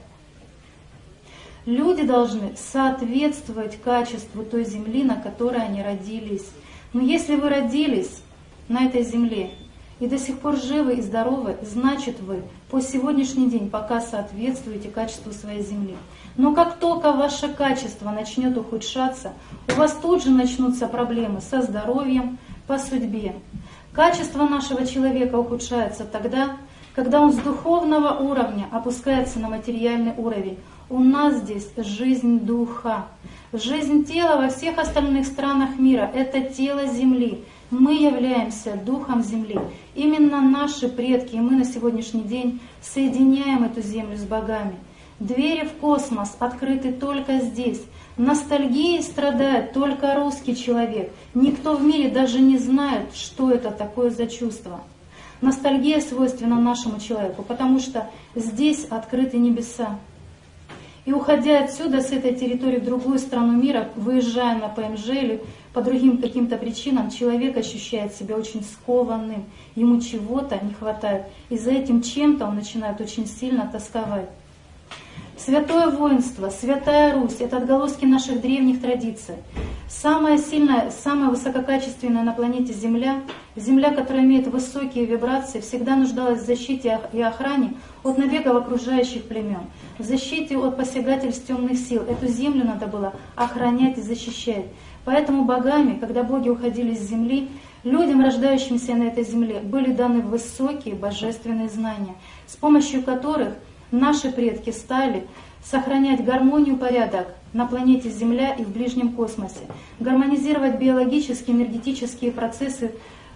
Люди должны соответствовать качеству той земли, на которой они родились. Но если вы родились на этой земле и до сих пор живы и здоровы, значит вы по сегодняшний день пока соответствуете качеству своей земли. Но как только ваше качество начнет ухудшаться, у вас тут же начнутся проблемы со здоровьем, по судьбе. Качество нашего человека ухудшается тогда, когда он с духовного уровня опускается на материальный уровень. У нас здесь жизнь духа. Жизнь тела во всех остальных странах мира – это тело Земли. Мы являемся духом Земли. Именно наши предки, и мы на сегодняшний день соединяем эту землю с богами. Двери в космос открыты только здесь. Ностальгией страдает только русский человек. Никто в мире даже не знает, что это такое за чувство. Ностальгия свойственна нашему человеку, потому что здесь открыты небеса. И уходя отсюда, с этой территории в другую страну мира, выезжая на ПМЖ или по другим каким-то причинам, человек ощущает себя очень скованным, ему чего-то не хватает, и за этим чем-то он начинает очень сильно тосковать. Святое воинство, Святая Русь – это отголоски наших древних традиций. Самая сильная, самая высококачественная на планете Земля, Земля, которая имеет высокие вибрации, всегда нуждалась в защите и охране от набегов окружающих племен, в защите от посягательств темных сил. Эту землю надо было охранять и защищать. Поэтому богами, когда боги уходили с земли, людям, рождающимся на этой земле, были даны высокие божественные знания, с помощью которых наши предки стали сохранять гармонию, порядок на планете Земля и в ближнем космосе, гармонизировать биологические, энергетические процессы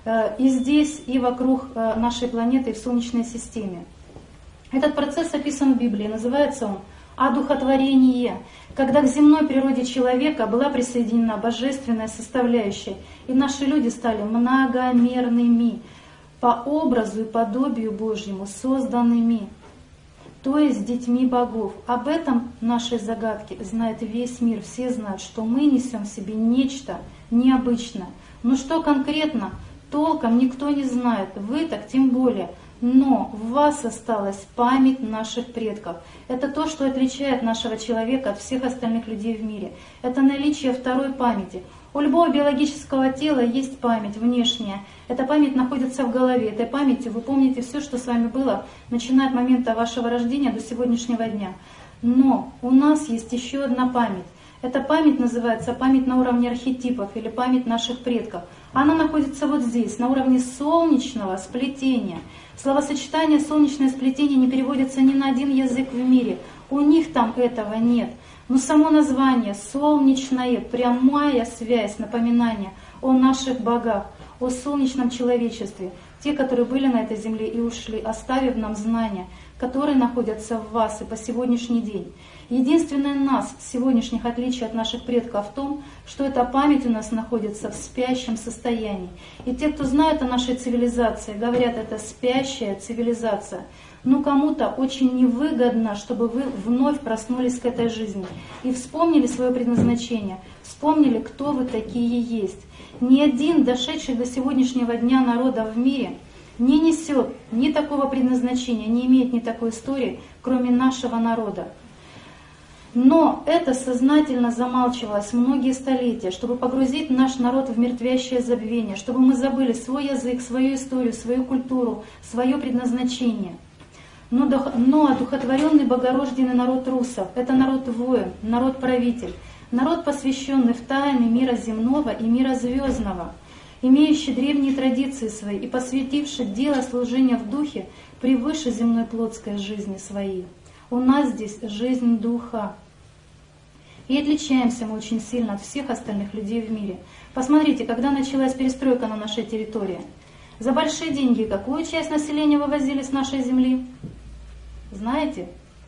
и здесь, и вокруг нашей планеты, и в Солнечной системе. Этот процесс описан в Библии, называется он одухотворение, когда к земной природе человека была присоединена божественная составляющая, и наши люди стали многомерными, по образу и подобию Божьему созданными, то есть детьми богов. Об этом нашей загадке знает весь мир. Все знают, что мы несем в себе нечто необычное. Но что конкретно, толком никто не знает. Вы так тем более. Но в вас осталась память наших предков. Это то, что отличает нашего человека от всех остальных людей в мире. Это наличие второй памяти. У любого биологического тела есть память внешняя. Эта память находится в голове. Этой памятью вы помните все, что с вами было, начиная от момента вашего рождения до сегодняшнего дня. Но у нас есть еще одна память. Эта память называется память на уровне архетипов или память наших предков. Она находится вот здесь, на уровне солнечного сплетения. Словосочетание «солнечное сплетение» не переводится ни на один язык в мире. У них там этого нет. Но само название «солнечное», прямая связь, напоминание о наших богах, о солнечном человечестве, те, которые были на этой земле и ушли, оставив нам знания, которые находятся в вас и по сегодняшний день. Единственное нас, сегодняшних отличий от наших предков в том, что эта память у нас находится в спящем состоянии. И те, кто знает о нашей цивилизации, говорят, это спящая цивилизация. Но кому-то очень невыгодно, чтобы вы вновь проснулись к этой жизни и вспомнили свое предназначение, вспомнили, кто вы такие есть. Ни один дошедший до сегодняшнего дня народа в мире не несет ни такого предназначения, не имеет ни такой истории, кроме нашего народа. Но это сознательно замалчивалось многие столетия, чтобы погрузить наш народ в мертвящее забвение, чтобы мы забыли свой язык, свою историю, свою культуру, свое предназначение. Но одухотворенный богорожденный народ русов — это народ воин, народ-правитель, народ, посвященный в тайны мира земного и мира звездного, имеющий древние традиции свои и посвятивший дело служения в духе превыше земной плотской жизни своей. У нас здесь жизнь духа. И отличаемся мы очень сильно от всех остальных людей в мире. Посмотрите, когда началась перестройка на нашей территории, за большие деньги какую часть населения вывозили с нашей земли? Знаете?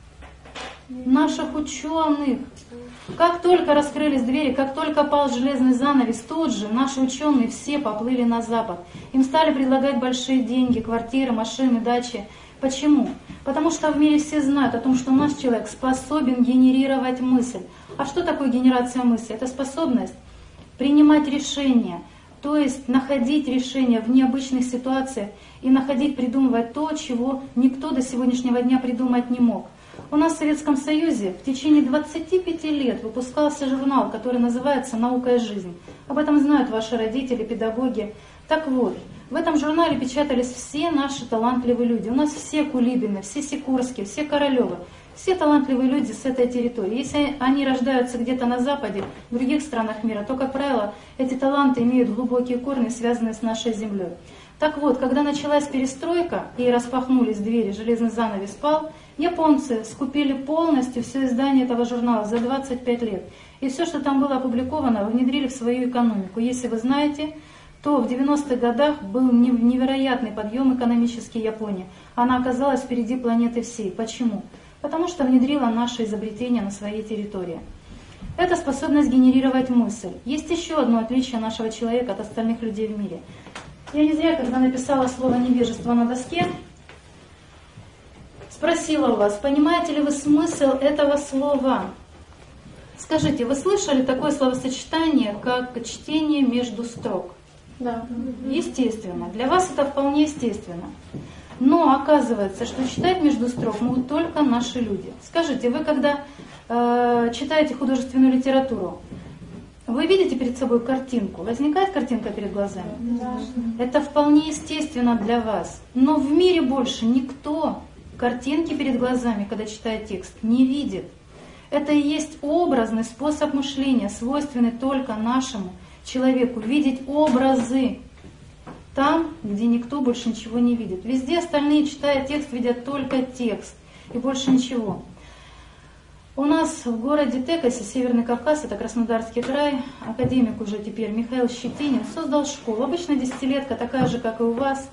Наших ученых. Как только раскрылись двери, как только пал железный занавес, тут же наши ученые все поплыли на Запад. Им стали предлагать большие деньги, квартиры, машины, дачи. Почему? Потому что в мире все знают о том, что наш человек способен генерировать мысль. А что такое генерация мысли? Это способность принимать решения, то есть находить решения в необычных ситуациях и находить, придумывать то, чего никто до сегодняшнего дня придумать не мог. У нас в Советском Союзе в течение 25 лет выпускался журнал, который называется «Наука и жизнь». Об этом знают ваши родители, педагоги. Так вот, в этом журнале печатались все наши талантливые люди. У нас все Кулибины, все Сикурские, все Королевы, все талантливые люди с этой территории. Если они рождаются где-то на Западе, в других странах мира, то, как правило, эти таланты имеют глубокие корни, связанные с нашей землей. Так вот, когда началась перестройка и распахнулись двери, железный занавес пал, японцы скупили полностью все издание этого журнала за 25 лет. И все, что там было опубликовано, внедрили в свою экономику. Если вы знаете, то в 90-х годах был невероятный подъем экономический Японии. Она оказалась впереди планеты всей. Почему? Потому что внедрила наше изобретение на своей территории. Это способность генерировать мысль. Есть еще одно отличие нашего человека от остальных людей в мире. Я не зря, когда написала слово «невежество» на доске, спросила у вас, понимаете ли вы смысл этого слова? Скажите, вы слышали такое словосочетание, как чтение между строк? Да. Естественно. Для вас это вполне естественно. Но оказывается, что читать между строк могут только наши люди. Скажите, вы когда читаете художественную литературу, вы видите перед собой картинку? Возникает картинка перед глазами? Да. Это вполне естественно для вас. Но в мире больше никто картинки перед глазами, когда читает текст, не видит. Это и есть образный способ мышления, свойственный только нашему человеку. Видеть образы там, где никто больше ничего не видит. Везде остальные, читая текст, видят только текст и больше ничего. У нас в городе Текасе, Северный Кавказ, это Краснодарский край, академик уже теперь Михаил Щетинин создал школу. Обычно десятилетка, такая же, как и у вас.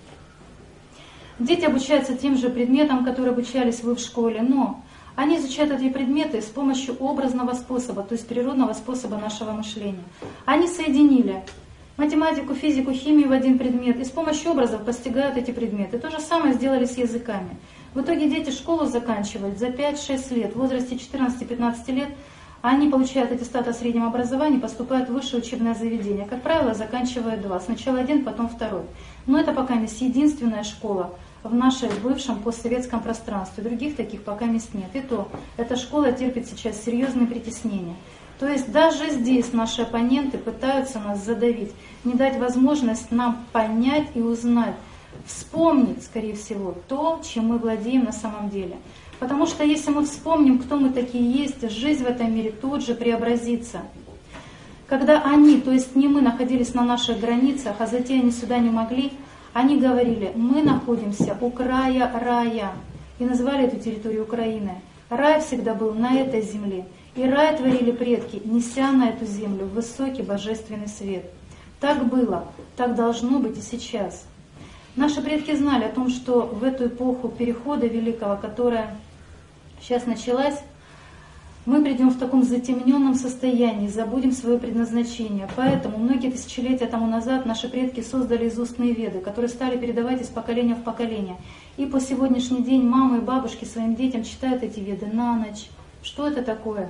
Дети обучаются тем же предметам, которые обучались вы в школе, но они изучают эти предметы с помощью образного способа, то есть природного способа нашего мышления. Они соединили математику, физику, химию в один предмет и с помощью образов постигают эти предметы. То же самое сделали с языками. В итоге дети школу заканчивают за 5-6 лет, в возрасте 14-15 лет, они получают аттестат о среднем образовании, поступают в высшее учебное заведение. Как правило, заканчивают 2. Сначала один, потом второй. Но это пока не единственная школа в нашем бывшем постсоветском пространстве. Других таких пока мест нет. И то, эта школа терпит сейчас серьезные притеснения. То есть даже здесь наши оппоненты пытаются нас задавить, не дать возможность нам понять и узнать, вспомнить, скорее всего, то, чем мы владеем на самом деле. Потому что если мы вспомним, кто мы такие есть, жизнь в этом мире тут же преобразится. Когда они, то есть не мы, находились на наших границах, а зайти они сюда не могли, они говорили, мы находимся у края рая. И назвали эту территорию Украиной. Рай всегда был на этой земле. И рай творили предки, неся на эту землю высокий божественный свет. Так было, так должно быть и сейчас. Наши предки знали о том, что в эту эпоху перехода великого, которая сейчас началась, мы придем в таком затемненном состоянии, забудем свое предназначение. Поэтому многие тысячелетия тому назад наши предки создали изустные веды, которые стали передавать из поколения в поколение. И по сегодняшний день мамы и бабушки своим детям читают эти веды на ночь. Что это такое?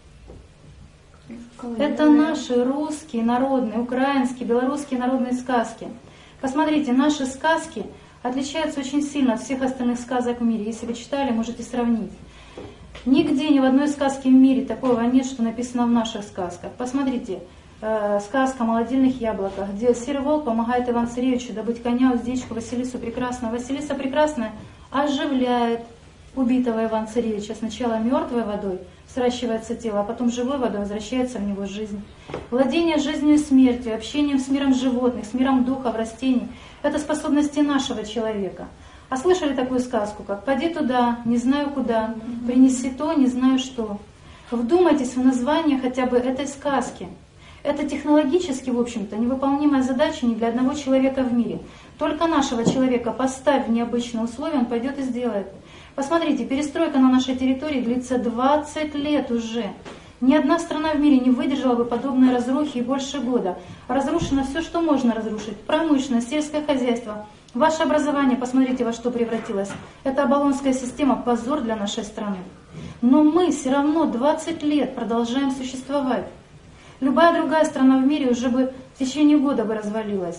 Это наши русские, народные, украинские, белорусские народные сказки. Посмотрите, наши сказки отличаются очень сильно от всех остальных сказок в мире. Если вы читали, можете сравнить. Нигде, ни в одной сказке в мире такого нет, что написано в наших сказках. Посмотрите, сказка о молодильных яблоках, где серый волк помогает Иван-Царевичу добыть коня, уздечку Василису Прекрасную. Василиса Прекрасная оживляет убитого Ивана-Царевича сначала мертвой водой, сращивается тело, а потом живой водой возвращается в него жизнь. Владение жизнью и смертью, общением с миром животных, с миром духов, растений – это способности нашего человека. А слышали такую сказку, как «Поди туда, не знаю куда, принеси то, не знаю что». Вдумайтесь в название хотя бы этой сказки. Это технологически, в общем-то, невыполнимая задача ни для одного человека в мире. Только нашего человека поставь в необычные условия, он пойдет и сделает. Посмотрите, перестройка на нашей территории длится 20 лет уже. Ни одна страна в мире не выдержала бы подобной разрухи и больше года. Разрушено все, что можно разрушить. Промышленность, сельское хозяйство. Ваше образование, посмотрите, во что превратилось. Это Оболонская система, позор для нашей страны. Но мы все равно 20 лет продолжаем существовать. Любая другая страна в мире уже бы в течение года бы развалилась.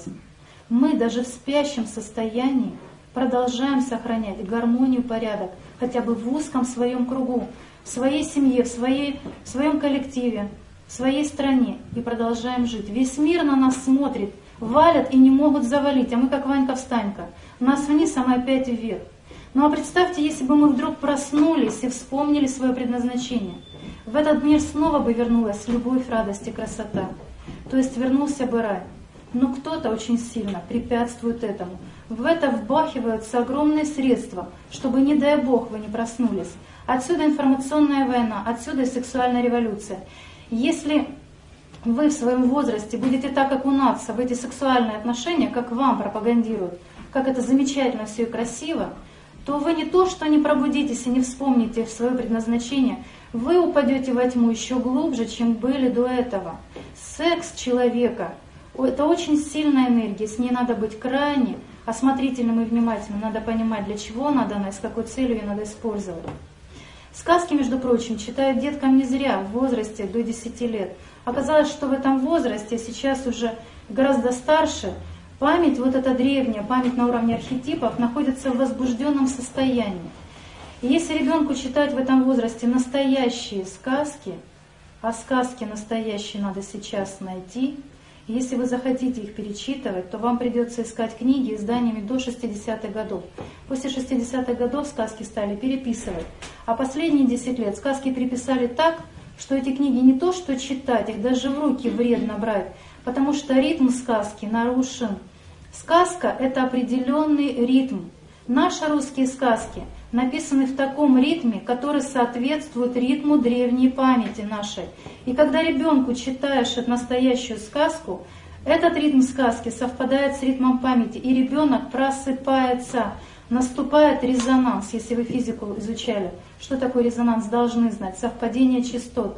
Мы даже в спящем состоянии продолжаем сохранять гармонию, порядок, хотя бы в узком своем кругу, в своей семье, в своем коллективе, в своей стране. И продолжаем жить. Весь мир на нас смотрит, валят и не могут завалить, а мы как Ванька-встанька. Нас вниз, а мы опять вверх. Ну а представьте, если бы мы вдруг проснулись и вспомнили свое предназначение. В этот мир снова бы вернулась любовь, радость и красота. То есть вернулся бы рай. Но кто-то очень сильно препятствует этому. В это вбахиваются огромные средства, чтобы, не дай Бог, вы не проснулись. Отсюда информационная война, отсюда и сексуальная революция. Если вы в своем возрасте будете так окунаться в эти сексуальные отношения, как вам пропагандируют, как это замечательно все и красиво, то вы не то, что не пробудитесь и не вспомните свое предназначение, вы упадете во тьму еще глубже, чем были до этого. Секс человека – это очень сильная энергия, с ней надо быть крайне осмотрительным и внимательным, надо понимать, для чего надо она и с какой целью ее надо использовать. Сказки, между прочим, читают деткам не зря, в возрасте до 10 лет. Оказалось, что в этом возрасте, сейчас уже гораздо старше, память, вот эта древняя, память на уровне архетипов, находится в возбужденном состоянии. И если ребенку читать в этом возрасте настоящие сказки, а сказки настоящие надо сейчас найти, и если вы захотите их перечитывать, то вам придется искать книги изданиями до 60-х годов. После 60-х годов сказки стали переписывать, а последние 10 лет сказки переписали так, что эти книги не то что читать, их даже в руки вредно брать, потому что ритм сказки нарушен. Сказка – это определенный ритм. Наши русские сказки написаны в таком ритме, который соответствует ритму древней памяти нашей. И когда ребенку читаешь эту настоящую сказку, этот ритм сказки совпадает с ритмом памяти, и ребенок просыпается, наступает резонанс. Если вы физику изучали, что такое резонанс, должны знать, совпадение частот.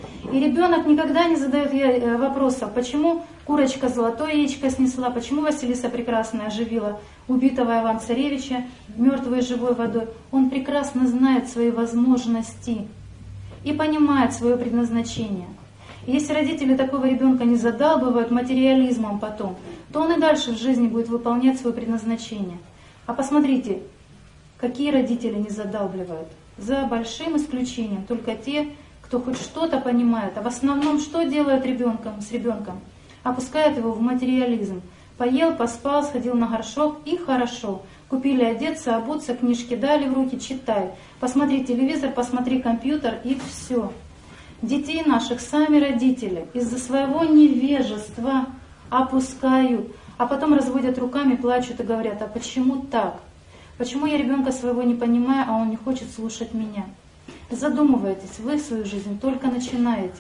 И ребенок никогда не задает вопросов, почему курочка золотое яичко снесла, почему Василиса Прекрасная оживила убитого Ивана-Царевича мертвой живой водой. Он прекрасно знает свои возможности и понимает свое предназначение. И если родители такого ребенка не задалбывают материализмом потом, то он и дальше в жизни будет выполнять свое предназначение. А посмотрите, какие родители не задалбливают. За большим исключением только те, кто хоть что-то понимает. А в основном что делают с ребенком? Опускают его в материализм. Поел, поспал, сходил на горшок и хорошо. Купили одеться, обуться, книжки дали в руки, читай. Посмотри телевизор, посмотри компьютер и все. Детей наших сами родители из-за своего невежества опускают, а потом разводят руками, плачут и говорят, а почему так? Почему я ребенка своего не понимаю, а он не хочет слушать меня? Задумывайтесь, вы свою жизнь только начинаете.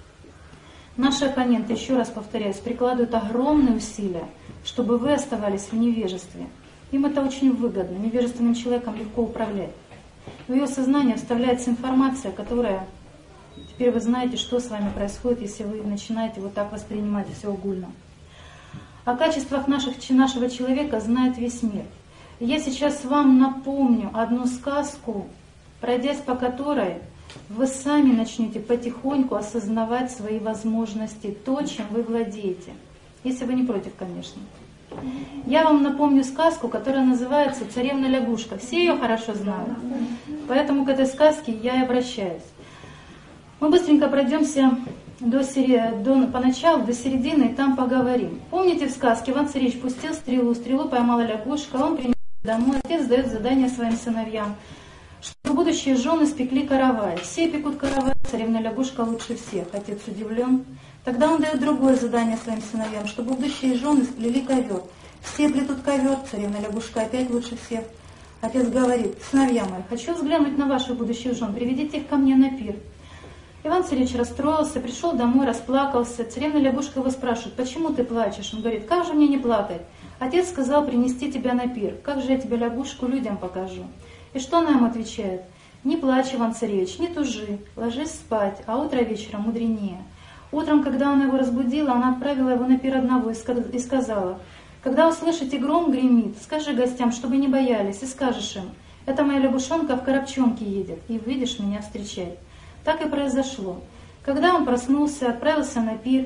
Наши оппоненты, еще раз повторяюсь, прикладывают огромные усилия, чтобы вы оставались в невежестве. Им это очень выгодно, невежественным человеком легко управлять. В его сознание вставляется информация, которая... Теперь вы знаете, что с вами происходит, если вы начинаете вот так воспринимать все огульно. О качествах нашего человека знает весь мир. И я сейчас вам напомню одну сказку, пройдясь по которой вы сами начнете потихоньку осознавать свои возможности, то, чем вы владеете. Если вы не против, конечно. Я вам напомню сказку, которая называется «Царевна-лягушка». Все ее хорошо знают, поэтому к этой сказке я и обращаюсь. Мы быстренько пройдемся поначалу, до середины, и там поговорим. Помните, в сказке Иван-Царевич пустил стрелу, стрелу поймала лягушка, он принес домой, отец дает задание своим сыновьям, чтобы будущие жены спекли каравай. Все пекут каравай, царевна-лягушка лучше всех. Отец удивлен. Тогда он дает другое задание своим сыновьям, чтобы будущие жены сплели ковер. Все плетут ковер, царевна-лягушка опять лучше всех. Отец говорит: сыновья мои, хочу взглянуть на ваших будущих жен, приведите их ко мне на пир. Иван-Царевич расстроился, пришел домой, расплакался. Царевна-лягушка его спрашивает: почему ты плачешь? Он говорит: как же мне не плакать? Отец сказал принести тебя на пир. Как же я тебе, лягушку, людям покажу? И что она ему отвечает? Не плачь, Иван-Царевич, не тужи, ложись спать, а утро вечером мудренее. Утром, когда она его разбудила, она отправила его на пир одного и сказала: когда услышите гром гремит, скажи гостям, чтобы не боялись, и скажешь им: это моя лягушонка в коробчонке едет, и выйдешь меня встречать. Так и произошло. Когда он проснулся, отправился на пир,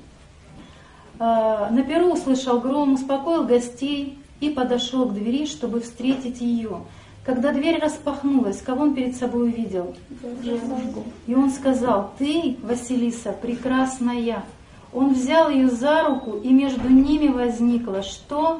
на пиру услышал гром, успокоил гостей и подошел к двери, чтобы встретить ее. Когда дверь распахнулась, кого он перед собой увидел? И он сказал: ты, Василиса, прекрасная. Он взял ее за руку, и между ними возникла что?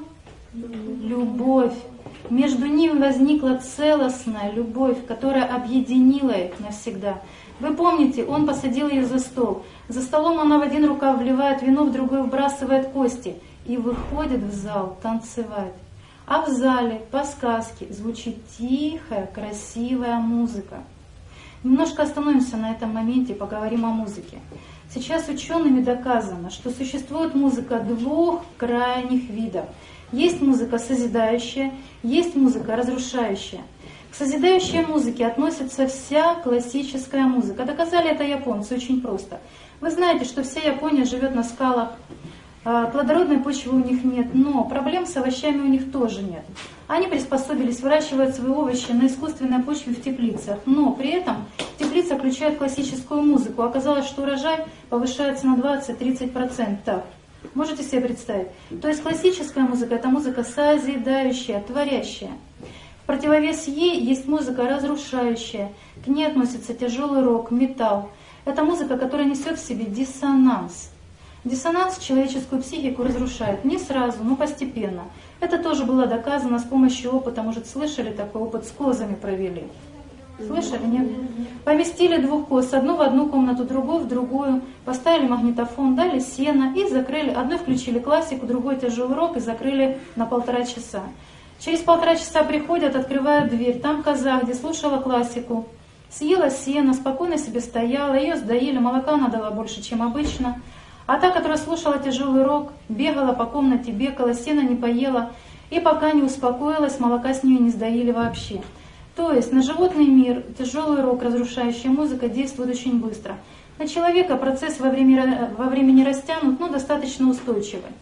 Любовь. Между ними возникла целостная любовь, которая объединила их навсегда. Вы помните, он посадил ее за стол. За столом она в один рукав вливает вино, в другой вбрасывает кости и выходит в зал танцевать. А в зале по сказке звучит тихая, красивая музыка. Немножко остановимся на этом моменте и поговорим о музыке. Сейчас учеными доказано, что существует музыка двух крайних видов. Есть музыка созидающая, есть музыка разрушающая. К созидающей музыке относится вся классическая музыка. Доказали это японцы очень просто. Вы знаете, что вся Япония живет на скалах, плодородной почвы у них нет, но проблем с овощами у них тоже нет. Они приспособились выращивать свои овощи на искусственной почве в теплицах, но при этом теплица включает классическую музыку. Оказалось, что урожай повышается на 20-30%. Можете себе представить? То есть классическая музыка — это музыка созидающая, творящая. В противовес ей есть музыка разрушающая. К ней относится тяжелый рок, металл. Это музыка, которая несет в себе диссонанс. Диссонанс человеческую психику разрушает не сразу, но постепенно. Это тоже было доказано с помощью опыта. Может, слышали такой опыт, с козами провели? Слышали, нет? Поместили двух коз, одну в одну комнату, другую в другую, поставили магнитофон, дали сено и закрыли. Одной включили классику, другой тяжелый рок и закрыли на 1,5 часа. Через 1,5 часа приходят, открывают дверь. Там коза, где слушала классику, съела сено, спокойно себе стояла, ее сдоили, молока она дала больше, чем обычно. А та, которая слушала тяжелый рок, бегала по комнате, бегала, сено не поела, и пока не успокоилась, молока с нее не сдоили вообще. То есть на животный мир тяжелый рок, разрушающая музыка действует очень быстро. На человека процесс во времени растянут, но достаточно устойчивый.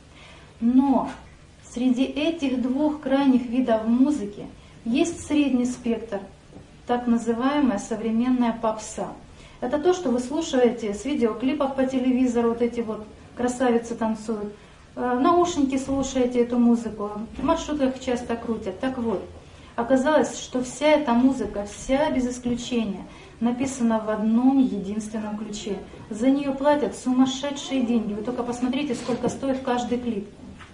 Но среди этих двух крайних видов музыки есть средний спектр, так называемая современная попса. Это то, что вы слушаете с видеоклипов по телевизору, вот эти вот красавицы танцуют, наушники слушаете эту музыку, в маршрутках часто крутят. Так вот, оказалось, что вся эта музыка, вся без исключения, написана в одном единственном ключе. За нее платят сумасшедшие деньги. Вы только посмотрите, сколько стоит каждый клип.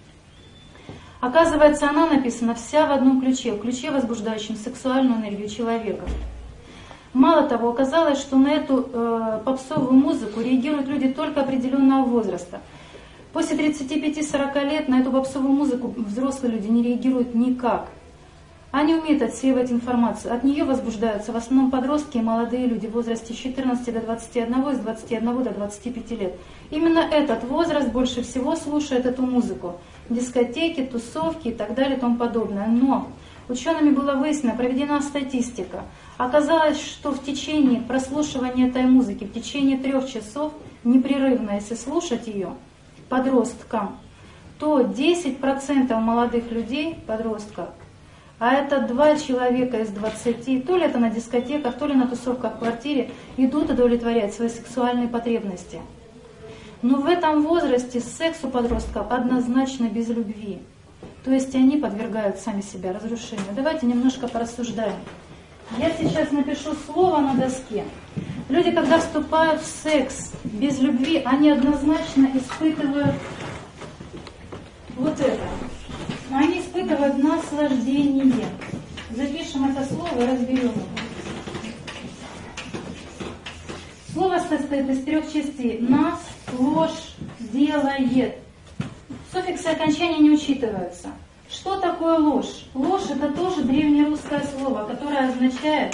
Оказывается, она написана вся в одном ключе, в ключе, возбуждающем сексуальную энергию человека. Мало того, оказалось, что на эту попсовую музыку реагируют люди только определенного возраста. После 35-40 лет на эту попсовую музыку взрослые люди не реагируют никак. Они умеют отсеивать информацию. От нее возбуждаются в основном подростки и молодые люди в возрасте с 14 до 21, с 21 до 25 лет. Именно этот возраст больше всего слушает эту музыку. Дискотеки, тусовки и так далее и тому подобное. Но учеными было выяснено, проведена статистика. Оказалось, что в течение прослушивания этой музыки, в течение 3 часов, непрерывно, если слушать ее подросткам, то 10% молодых людей, подростков, а это 2 человека из 20, то ли это на дискотеках, то ли на тусовках в квартире, идут удовлетворять свои сексуальные потребности. Но в этом возрасте секс у подростков однозначно без любви. То есть они подвергают сами себя разрушению. Давайте немножко порассуждаем. Я сейчас напишу слово на доске. Люди, когда вступают в секс без любви, они однозначно испытывают вот это. Они испытывают наслаждение. Запишем это слово и разберем его. Слово состоит из 3 частей. Нас, ложь, делает. Суффиксы и окончания не учитываются. Что такое ложь? Ложь — это тоже древнерусское слово, которое означает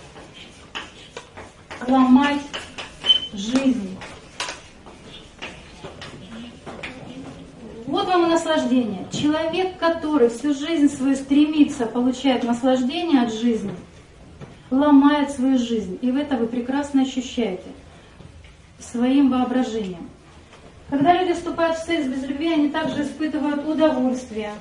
ломать жизнь. Вот вам и наслаждение. Человек, который всю жизнь свою стремится получать наслаждение от жизни, ломает свою жизнь. И в это вы прекрасно ощущаете своим воображением. Когда люди вступают в секс без любви, они также испытывают удовольствие.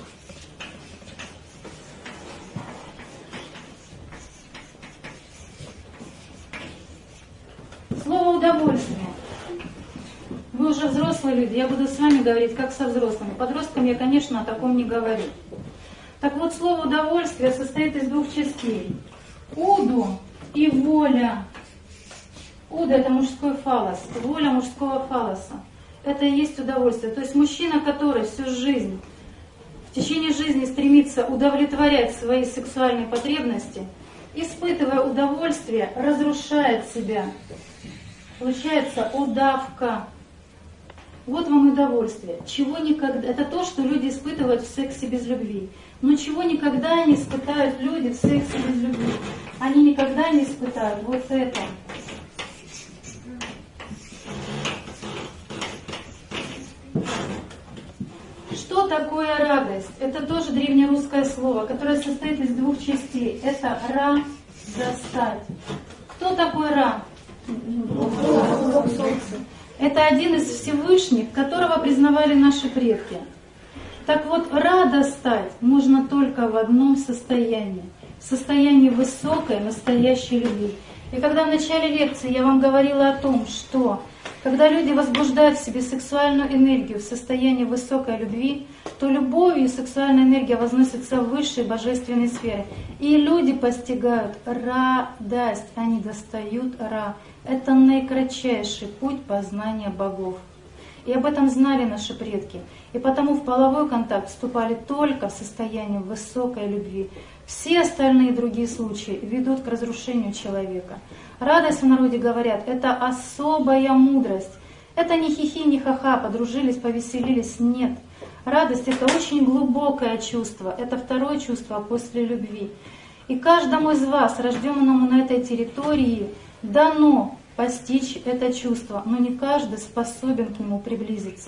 Слово «удовольствие». Вы уже взрослые люди, я буду с вами говорить как со взрослыми. Подросткам я, конечно, о таком не говорю. Так вот, слово «удовольствие» состоит из 2 частей. Уду и воля. Уда — это мужской фалос, воля мужского фалоса. Это и есть удовольствие. То есть мужчина, который всю жизнь, в течение жизни стремится удовлетворять свои сексуальные потребности, испытывая удовольствие, разрушает себя. Получается удавка. Вот вам удовольствие. Чего никогда... Это то, что люди испытывают в сексе без любви. Но чего никогда не испытают люди в сексе без любви? Они никогда не испытают вот это. Что такое радость? Это тоже древнерусское слово, которое состоит из 2 частей. Это ра, достать. Кто такой ра? Это один из Всевышних, которого признавали наши предки. Так вот, ра достать можно только в одном состоянии. В состоянии высокой, настоящей любви. И когда в начале лекции я вам говорила о том, что когда люди возбуждают в себе сексуальную энергию в состоянии высокой любви, то любовью сексуальная энергия возносится в высшие божественные сферы. И люди постигают радость, они достают ра. Это наикратчайший путь познания богов. И об этом знали наши предки. И потому в половой контакт вступали только в состоянии высокой любви. Все остальные другие случаи ведут к разрушению человека. Радость в народе говорят, это особая мудрость. Это не хихи, не ха-ха, подружились, повеселились. Нет. Радость — это очень глубокое чувство. Это 2 чувство после любви. И каждому из вас, рожденному на этой территории, дано постичь это чувство, но не каждый способен к нему приблизиться.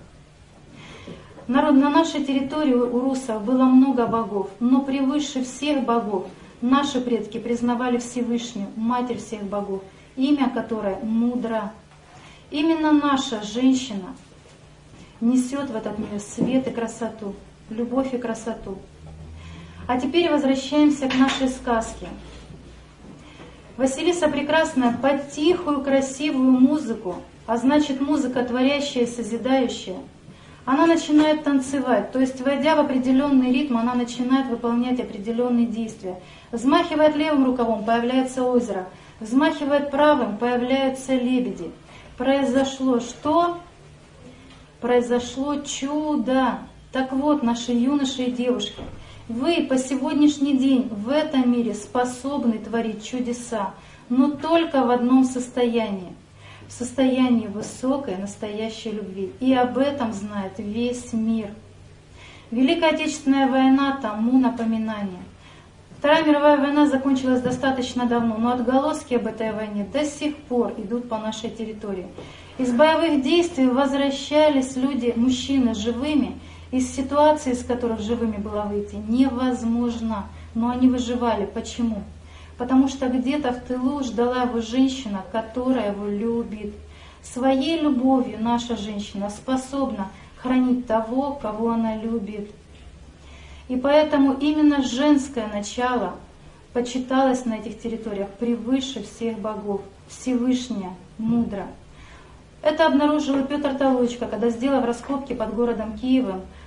На нашей территории у русов было много богов, но превыше всех богов наши предки признавали Всевышнюю, Матерь всех богов, имя которой мудра. Именно наша женщина несет в этот мир свет и красоту, любовь и красоту. А теперь возвращаемся к нашей сказке. Василиса Прекрасная под тихую, красивую музыку, а значит музыка творящая, созидающая, она начинает танцевать, то есть войдя в определенный ритм, она начинает выполнять определенные действия. Взмахивает левым рукавом, появляется озеро, взмахивает правым, появляются лебеди. Произошло что? Произошло чудо. Так вот, наши юноши и девушки, вы по сегодняшний день в этом мире способны творить чудеса, но только в одном состоянии. В состоянии высокой, настоящей любви. И об этом знает весь мир. Великая Отечественная война тому напоминание. Вторая мировая война закончилась достаточно давно, но отголоски об этой войне до сих пор идут по нашей территории. Из боевых действий возвращались люди, мужчины живыми, из ситуации, из которых живыми было выйти, невозможно. Но они выживали. Почему? Потому что где-то в тылу ждала его женщина, которая его любит. Своей любовью наша женщина способна хранить того, кого она любит. И поэтому именно женское начало почиталось на этих территориях превыше всех богов, Всевышняя, мудро. Это обнаружил и Петр Толочко, когда, сделав раскопки под городом Киевом,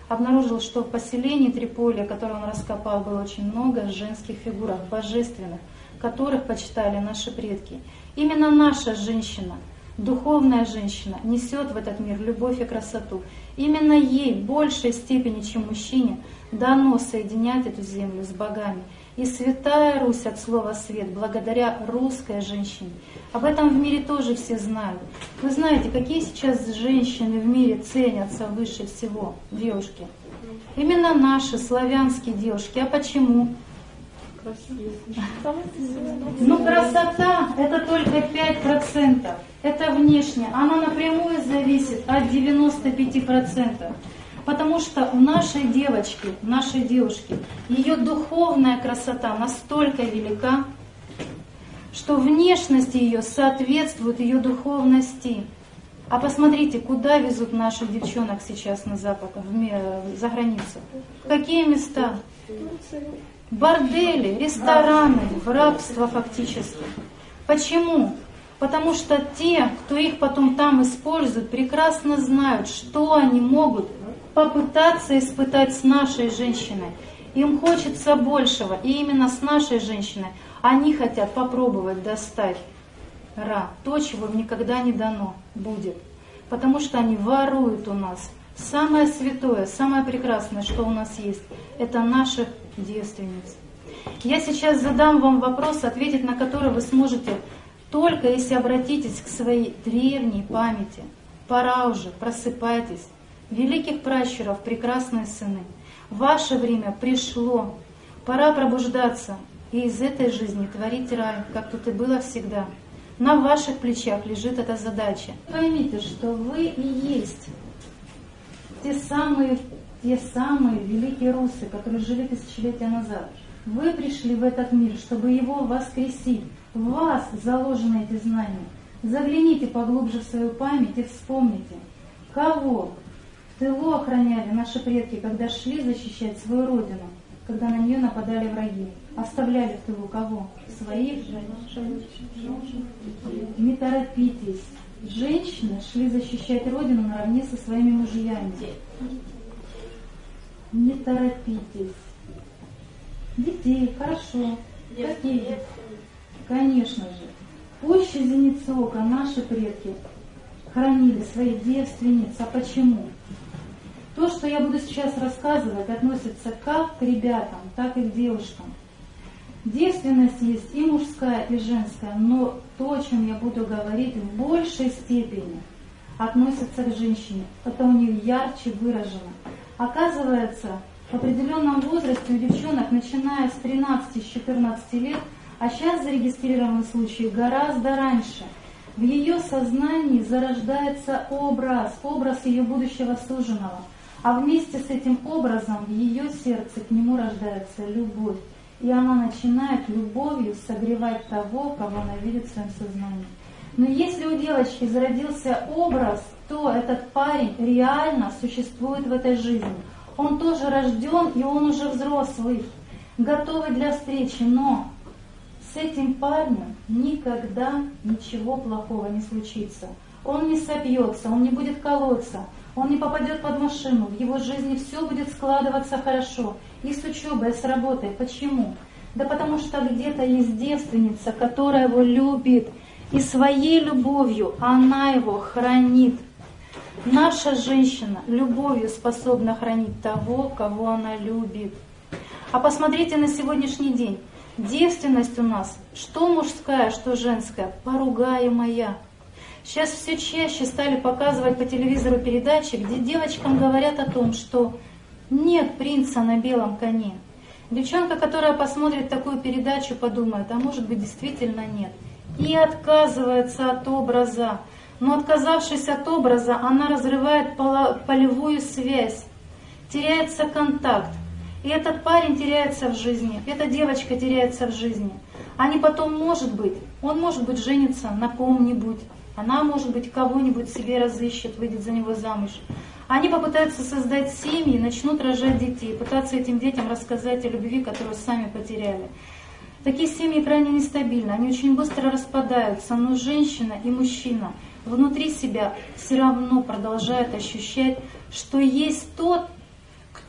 обнаружил, что в поселении Триполи, которое он раскопал, было очень много женских фигурах, божественных, которых почитали наши предки. Именно наша женщина, духовная женщина, несет в этот мир любовь и красоту. Именно ей в большей степени, чем мужчине, дано соединять эту землю с богами. И Святая Русь от слова «свет» благодаря русской женщине. Об этом в мире тоже все знают. Вы знаете, какие сейчас женщины в мире ценятся выше всего, девушки? Именно наши славянские девушки. А почему? Ну, красота — это только 5%. Это внешне. Она напрямую зависит от 95%. Потому что у нашей девушки, ее духовная красота настолько велика, что внешность ее соответствует ее духовности. А посмотрите, куда везут наших девчонок сейчас на Запад, за границу. В какие места? Бордели, рестораны, в рабство фактически. Почему? Потому что те, кто их потом там использует, прекрасно знают, что они могут попытаться испытать с нашей женщиной. Им хочется большего, и именно с нашей женщиной они хотят попробовать достать то, чего им никогда не дано будет. Потому что они воруют у нас. Самое святое, самое прекрасное, что у нас есть, это наших девственниц. Я сейчас задам вам вопрос, ответить на который вы сможете только если обратитесь к своей древней памяти. Пора уже, просыпайтесь. Великих пращуров, прекрасные сыны, ваше время пришло. Пора пробуждаться и из этой жизни творить рай, как тут и было всегда. На ваших плечах лежит эта задача. Поймите, что вы и есть те самые великие русы, которые жили тысячелетия назад. Вы пришли в этот мир, чтобы его воскресить. В вас заложены эти знания. Загляните поглубже в свою память и вспомните, кого в тылу охраняли наши предки, когда шли защищать свою родину, когда на нее нападали враги. Оставляли в тылу кого? Своих женщин. Не торопитесь. Женщины шли защищать родину наравне со своими мужьями. Не торопитесь. Детей, хорошо. Какие? Конечно же. Пуще зеницы ока наши предки хранили своих девственниц. А почему? То, что я буду сейчас рассказывать, относится как к ребятам, так и к девушкам. Девственность есть и мужская, и женская, но то, о чем я буду говорить, в большей степени относится к женщине. Это у нее ярче выражено. Оказывается, в определенном возрасте у девчонок, начиная с 13-14 лет, а сейчас зарегистрированы случаи гораздо раньше, в ее сознании зарождается образ ее будущего суженого. А вместе с этим образом в ее сердце к нему рождается любовь. И она начинает любовью согревать того, кого она видит в своем сознании. Но если у девочки зародился образ, то этот парень реально существует в этой жизни. Он тоже рожден, и он уже взрослый, готовый для встречи. Но с этим парнем никогда ничего плохого не случится. Он не сопьется, он не будет колоться, он не попадет под машину, в его жизни все будет складываться хорошо. И с учебой, и с работой. Почему? Да потому что где-то есть девственница, которая его любит. И своей любовью она его хранит. Наша женщина любовью способна хранить того, кого она любит. А посмотрите на сегодняшний день. Девственность у нас, что мужская, что женская, поругаемая. Сейчас все чаще стали показывать по телевизору передачи, где девочкам говорят о том, что нет принца на белом коне. Девчонка, которая посмотрит такую передачу, подумает, а может быть действительно нет. И отказывается от образа. Но отказавшись от образа, она разрывает полевую связь. Теряется контакт. И этот парень теряется в жизни, эта девочка теряется в жизни. Они потом, он может быть женится на ком-нибудь. Она, может быть, кого-нибудь себе разыщет, выйдет за него замуж. Они попытаются создать семьи, начнут рожать детей, пытаться этим детям рассказать о любви, которую сами потеряли. Такие семьи крайне нестабильны, они очень быстро распадаются, но женщина и мужчина внутри себя все равно продолжают ощущать, что есть тот,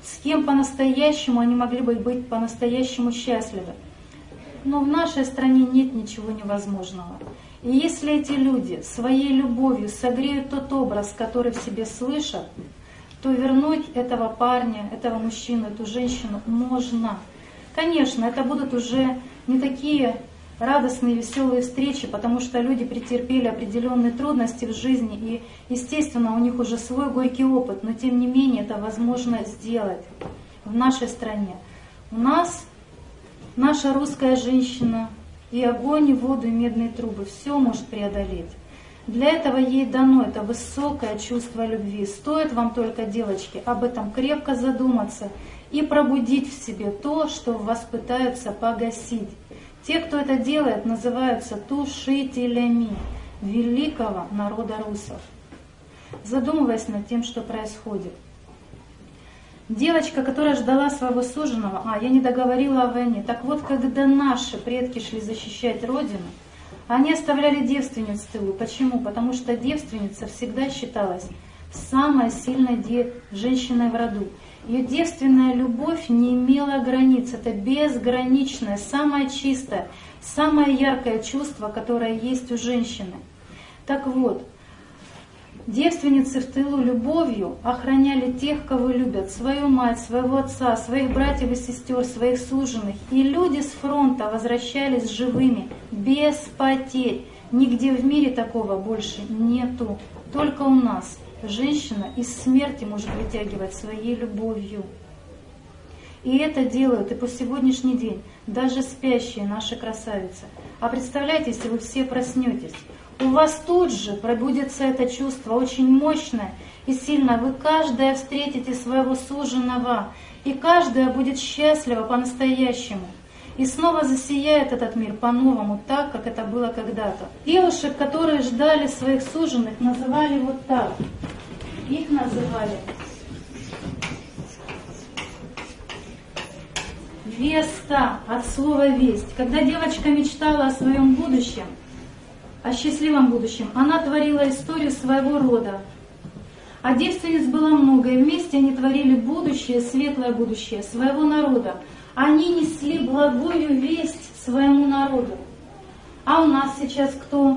с кем по-настоящему они могли бы быть по-настоящему счастливы. Но в нашей стране нет ничего невозможного. И если эти люди своей любовью согреют тот образ, который в себе слышат, то вернуть этого парня, этого мужчину, эту женщину можно. Конечно, это будут уже не такие радостные, веселые встречи, потому что люди претерпели определенные трудности в жизни, и, естественно, у них уже свой горький опыт, но тем не менее это возможно сделать в нашей стране. У нас наша русская женщина и огонь, и воду, и медные трубы все может преодолеть. Для этого ей дано это высокое чувство любви. Стоит вам только, девочки, об этом крепко задуматься и пробудить в себе то, что в вас пытаются погасить. Те, кто это делает, называются тушителями великого народа русов. Задумываясь над тем, что происходит. Девочка, которая ждала своего суженого, я не договорила о войне. Так вот, когда наши предки шли защищать Родину, они оставляли девственниц в тылу. Почему? Потому что девственница всегда считалась самой сильной женщиной в роду. Ее девственная любовь не имела границ. Это безграничное, самое чистое, самое яркое чувство, которое есть у женщины. Так вот, девственницы в тылу любовью охраняли тех, кого любят, свою мать, своего отца, своих братьев и сестер, своих суженых. И люди с фронта возвращались живыми, без потерь. Нигде в мире такого больше нету. Только у нас женщина из смерти может вытягивать своей любовью. И это делают и по сегодняшний день даже спящие наши красавицы. А представляете, если вы все проснетесь, у вас тут же пробудется это чувство очень мощное и сильное. Вы каждая встретите своего суженого, и каждая будет счастлива по-настоящему. И снова засияет этот мир по-новому, так, как это было когда-то. Девушек, которые ждали своих суженых, называли вот так. Их называли Веста, от слова весть. Когда девочка мечтала о своем будущем, о счастливом будущем, она творила историю своего рода. А девственниц было много, и вместе они творили будущее, светлое будущее своего народа. Они несли благую весть своему народу. А у нас сейчас кто?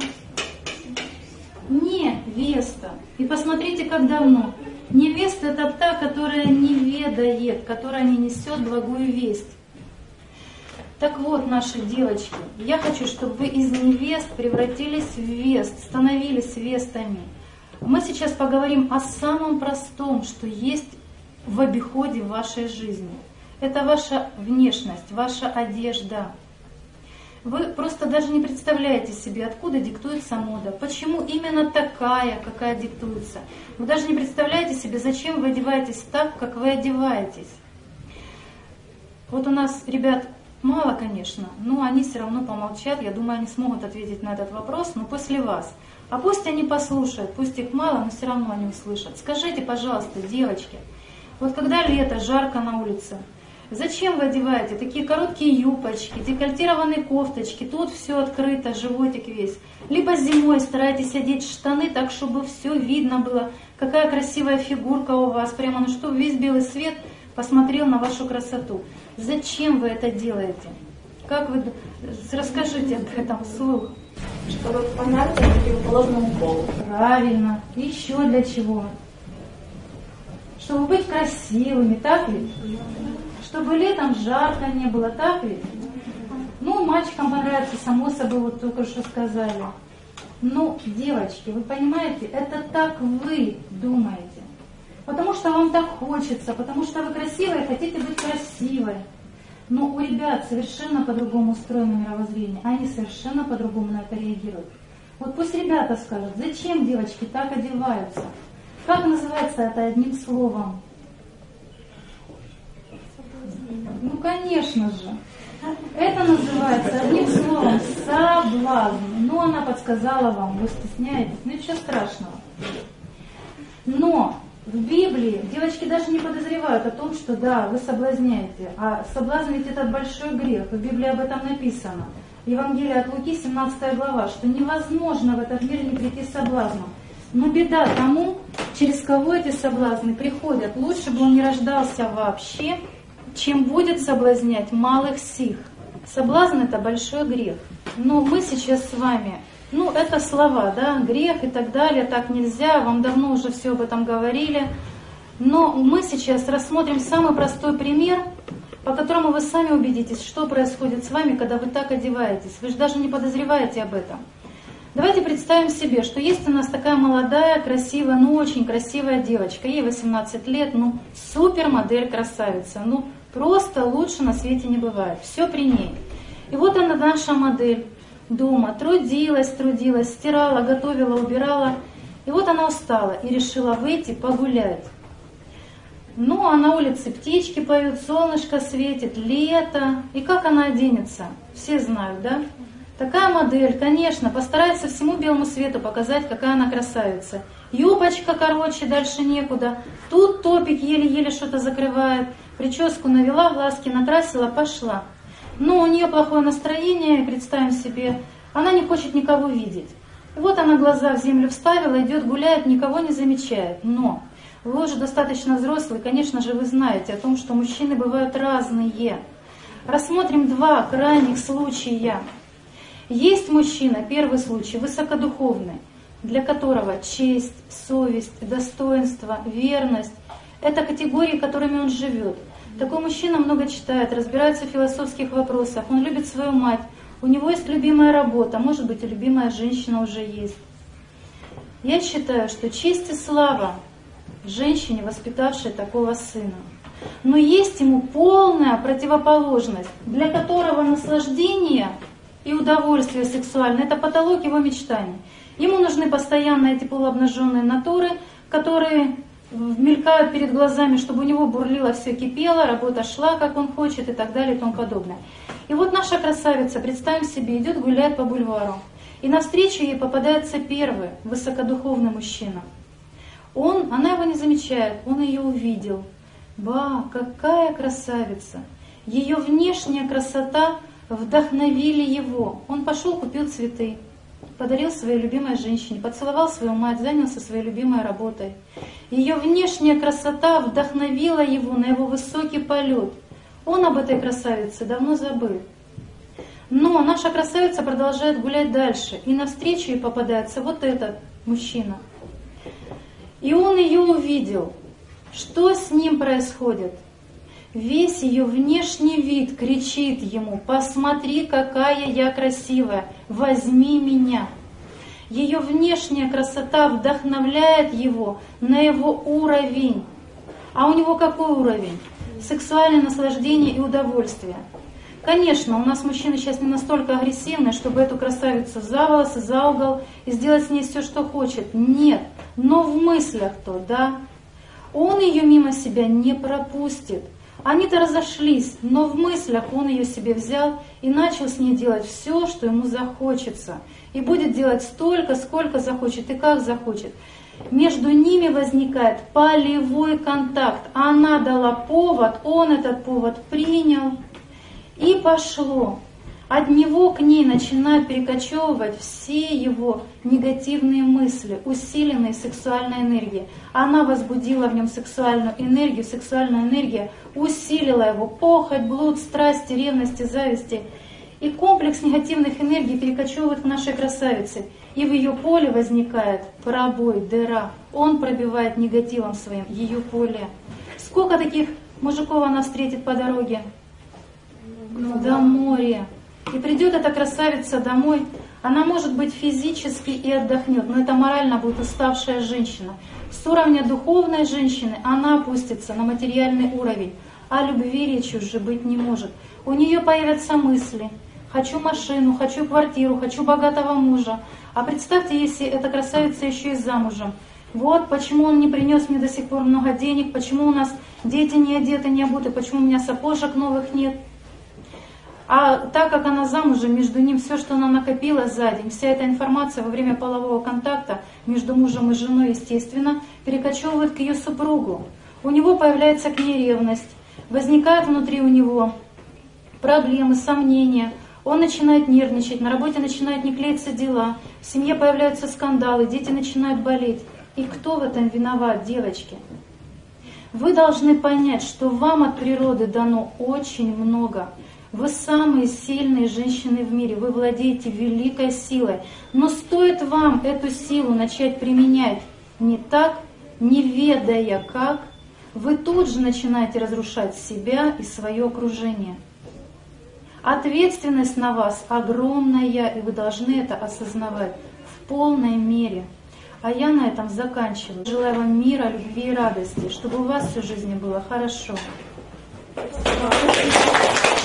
Невеста. И посмотрите, как давно. Невеста — это та, которая не ведает, которая не несет благую весть. Так вот, наши девочки, я хочу, чтобы вы из невест превратились в вест, становились вестами. Мы сейчас поговорим о самом простом, что есть в обиходе в вашей жизни. Это ваша внешность, ваша одежда. Вы просто даже не представляете себе, откуда диктуется мода, почему именно такая, какая диктуется. Вы даже не представляете себе, зачем вы одеваетесь так, как вы одеваетесь. Вот у нас ребят мало, конечно, но они все равно помолчат. Я думаю, они смогут ответить на этот вопрос, но после вас. А пусть они послушают, пусть их мало, но все равно они услышат. Скажите, пожалуйста, девочки, вот когда лето, жарко на улице, зачем вы одеваете такие короткие юбочки, декольтированные кофточки, тут все открыто, животик весь. Либо зимой старайтесь одеть штаны так, чтобы все видно было, какая красивая фигурка у вас, прямо, ну чтобы весь белый свет посмотрел на вашу красоту. Зачем вы это делаете? Как вы... Расскажите об этом вслух. Чтобы понравиться противоположному полу. Правильно. Еще для чего? Чтобы быть красивыми, так ведь? Чтобы летом жарко не было, так ведь? Ну, мальчикам понравится, само собой, вот только что сказали. Ну, девочки, вы понимаете, это так вы думаете. Потому что вам так хочется, потому что вы красивые, хотите быть красивой. Но у ребят совершенно по-другому устроено мировоззрение, они совершенно по-другому на это реагируют. Вот пусть ребята скажут, зачем девочки так одеваются? Как называется это одним словом? Ну, конечно же. Это называется одним словом соблазн. Ну, она подсказала вам, вы стесняетесь, ну ничего страшного. Но в Библии девочки даже не подозревают о том, что да, вы соблазняете. А соблазн ведь это большой грех. В Библии об этом написано. Евангелие от Луки, 17 глава, что невозможно в этот мир не прийти соблазном. Но беда тому, через кого эти соблазны приходят. Лучше бы он не рождался вообще, чем будет соблазнять малых сих. Соблазн — это большой грех. Но мы сейчас с вами, это слова, да, грех и так далее, так нельзя, вам давно уже все об этом говорили. Но мы сейчас рассмотрим самый простой пример, по которому вы сами убедитесь, что происходит с вами, когда вы так одеваетесь. Вы же даже не подозреваете об этом. Давайте представим себе, что есть у нас такая молодая, красивая, очень красивая девочка. Ей 18 лет, супер модель красавица. Просто лучше на свете не бывает. Все при ней. И вот она, наша модель, дома трудилась, стирала, готовила, убирала. И вот она устала и решила выйти погулять. А на улице птички поют, солнышко светит, лето. И как она оденется? Все знают, да? Такая модель, конечно, постарается всему белому свету показать, какая она красавица. Юбочка короче, дальше некуда. Тут топик еле-еле что-то закрывает. Прическу навела, глазки накрасила, пошла. Но у нее плохое настроение, и представим себе, она не хочет никого видеть. И вот она глаза в землю вставила, идет, гуляет, никого не замечает. Но вы уже достаточно взрослый, конечно же, вы знаете о том, что мужчины бывают разные. Рассмотрим два крайних случая. Есть мужчина, первый случай, высокодуховный, для которого честь, совесть, достоинство, верность — это категории, которыми он живет. Такой мужчина много читает, разбирается в философских вопросах, он любит свою мать, у него есть любимая работа, может быть, и любимая женщина уже есть. Я считаю, что честь и слава женщине, воспитавшей такого сына. Но есть ему полная противоположность, для которого наслаждение и удовольствие сексуальное — это потолок его мечтаний. Ему нужны постоянно эти полуобнаженные натуры, которые мелькают перед глазами, чтобы у него бурлило, все кипело, работа шла, как он хочет, и так далее, и тому подобное. И вот наша красавица, представим себе, идет гулять по бульвару, и навстречу ей попадается первый высокодуховный мужчина. Она его не замечает, он ее увидел. Какая красавица! Ее внешняя красота вдохновили его. Он пошел, купил цветы, подарил своей любимой женщине, поцеловал свою мать, занялся своей любимой работой. Ее внешняя красота вдохновила его на его высокий полет. Он об этой красавице давно забыл. Но наша красавица продолжает гулять дальше, и навстречу ей попадается вот этот мужчина. И он ее увидел. Что с ним происходит? Весь ее внешний вид кричит ему: «Посмотри, какая я красивая, возьми меня». Ее внешняя красота вдохновляет его на его уровень. А у него какой уровень? Сексуальное наслаждение и удовольствие. Конечно, у нас мужчины сейчас не настолько агрессивны, чтобы эту красавицу за волосы, за угол и сделать с ней все, что хочет. Нет, но в мыслях-то, да. Он ее мимо себя не пропустит. Они-то разошлись, но в мыслях он ее себе взял и начал с ней делать все, что ему захочется. И будет делать столько, сколько захочет и как захочет. Между ними возникает полевой контакт. Она дала повод, он этот повод принял. И пошло. От него к ней начинают перекочевывать все его негативные мысли, усиленные сексуальной энергией. Она возбудила в нем сексуальную энергия усилила его похоть, блуд, страсти, ревности, зависти. И комплекс негативных энергий перекочевывает к нашей красавице. И в ее поле возникает пробой, дыра. Он пробивает негативом своим ее поле. Сколько таких мужиков она встретит по дороге? До моря. И придет эта красавица домой, она может быть физически и отдохнет, но это морально будет уставшая женщина. С уровня духовной женщины она опустится на материальный уровень, а любви речи уже быть не может. У нее появятся мысли: хочу машину, хочу квартиру, хочу богатого мужа. А представьте, если эта красавица еще и замужем. Вот почему он не принес мне до сих пор много денег, почему у нас дети не одеты, не обуты, почему у меня сапожек новых нет. А так как она замужем, между ним все, что она накопила за день, вся эта информация во время полового контакта между мужем и женой, естественно, перекочевывает к ее супругу. У него появляется к ней ревность, возникают внутри у него проблемы, сомнения. Он начинает нервничать, на работе начинают не клеиться дела, в семье появляются скандалы, дети начинают болеть. И кто в этом виноват, девочки? Вы должны понять, что вам от природы дано очень много. Вы самые сильные женщины в мире, вы владеете великой силой. Но стоит вам эту силу начать применять не так, не ведая как, вы тут же начинаете разрушать себя и свое окружение. Ответственность на вас огромная, и вы должны это осознавать в полной мере. А я на этом заканчиваю. Желаю вам мира, любви и радости, чтобы у вас всю жизнь было хорошо.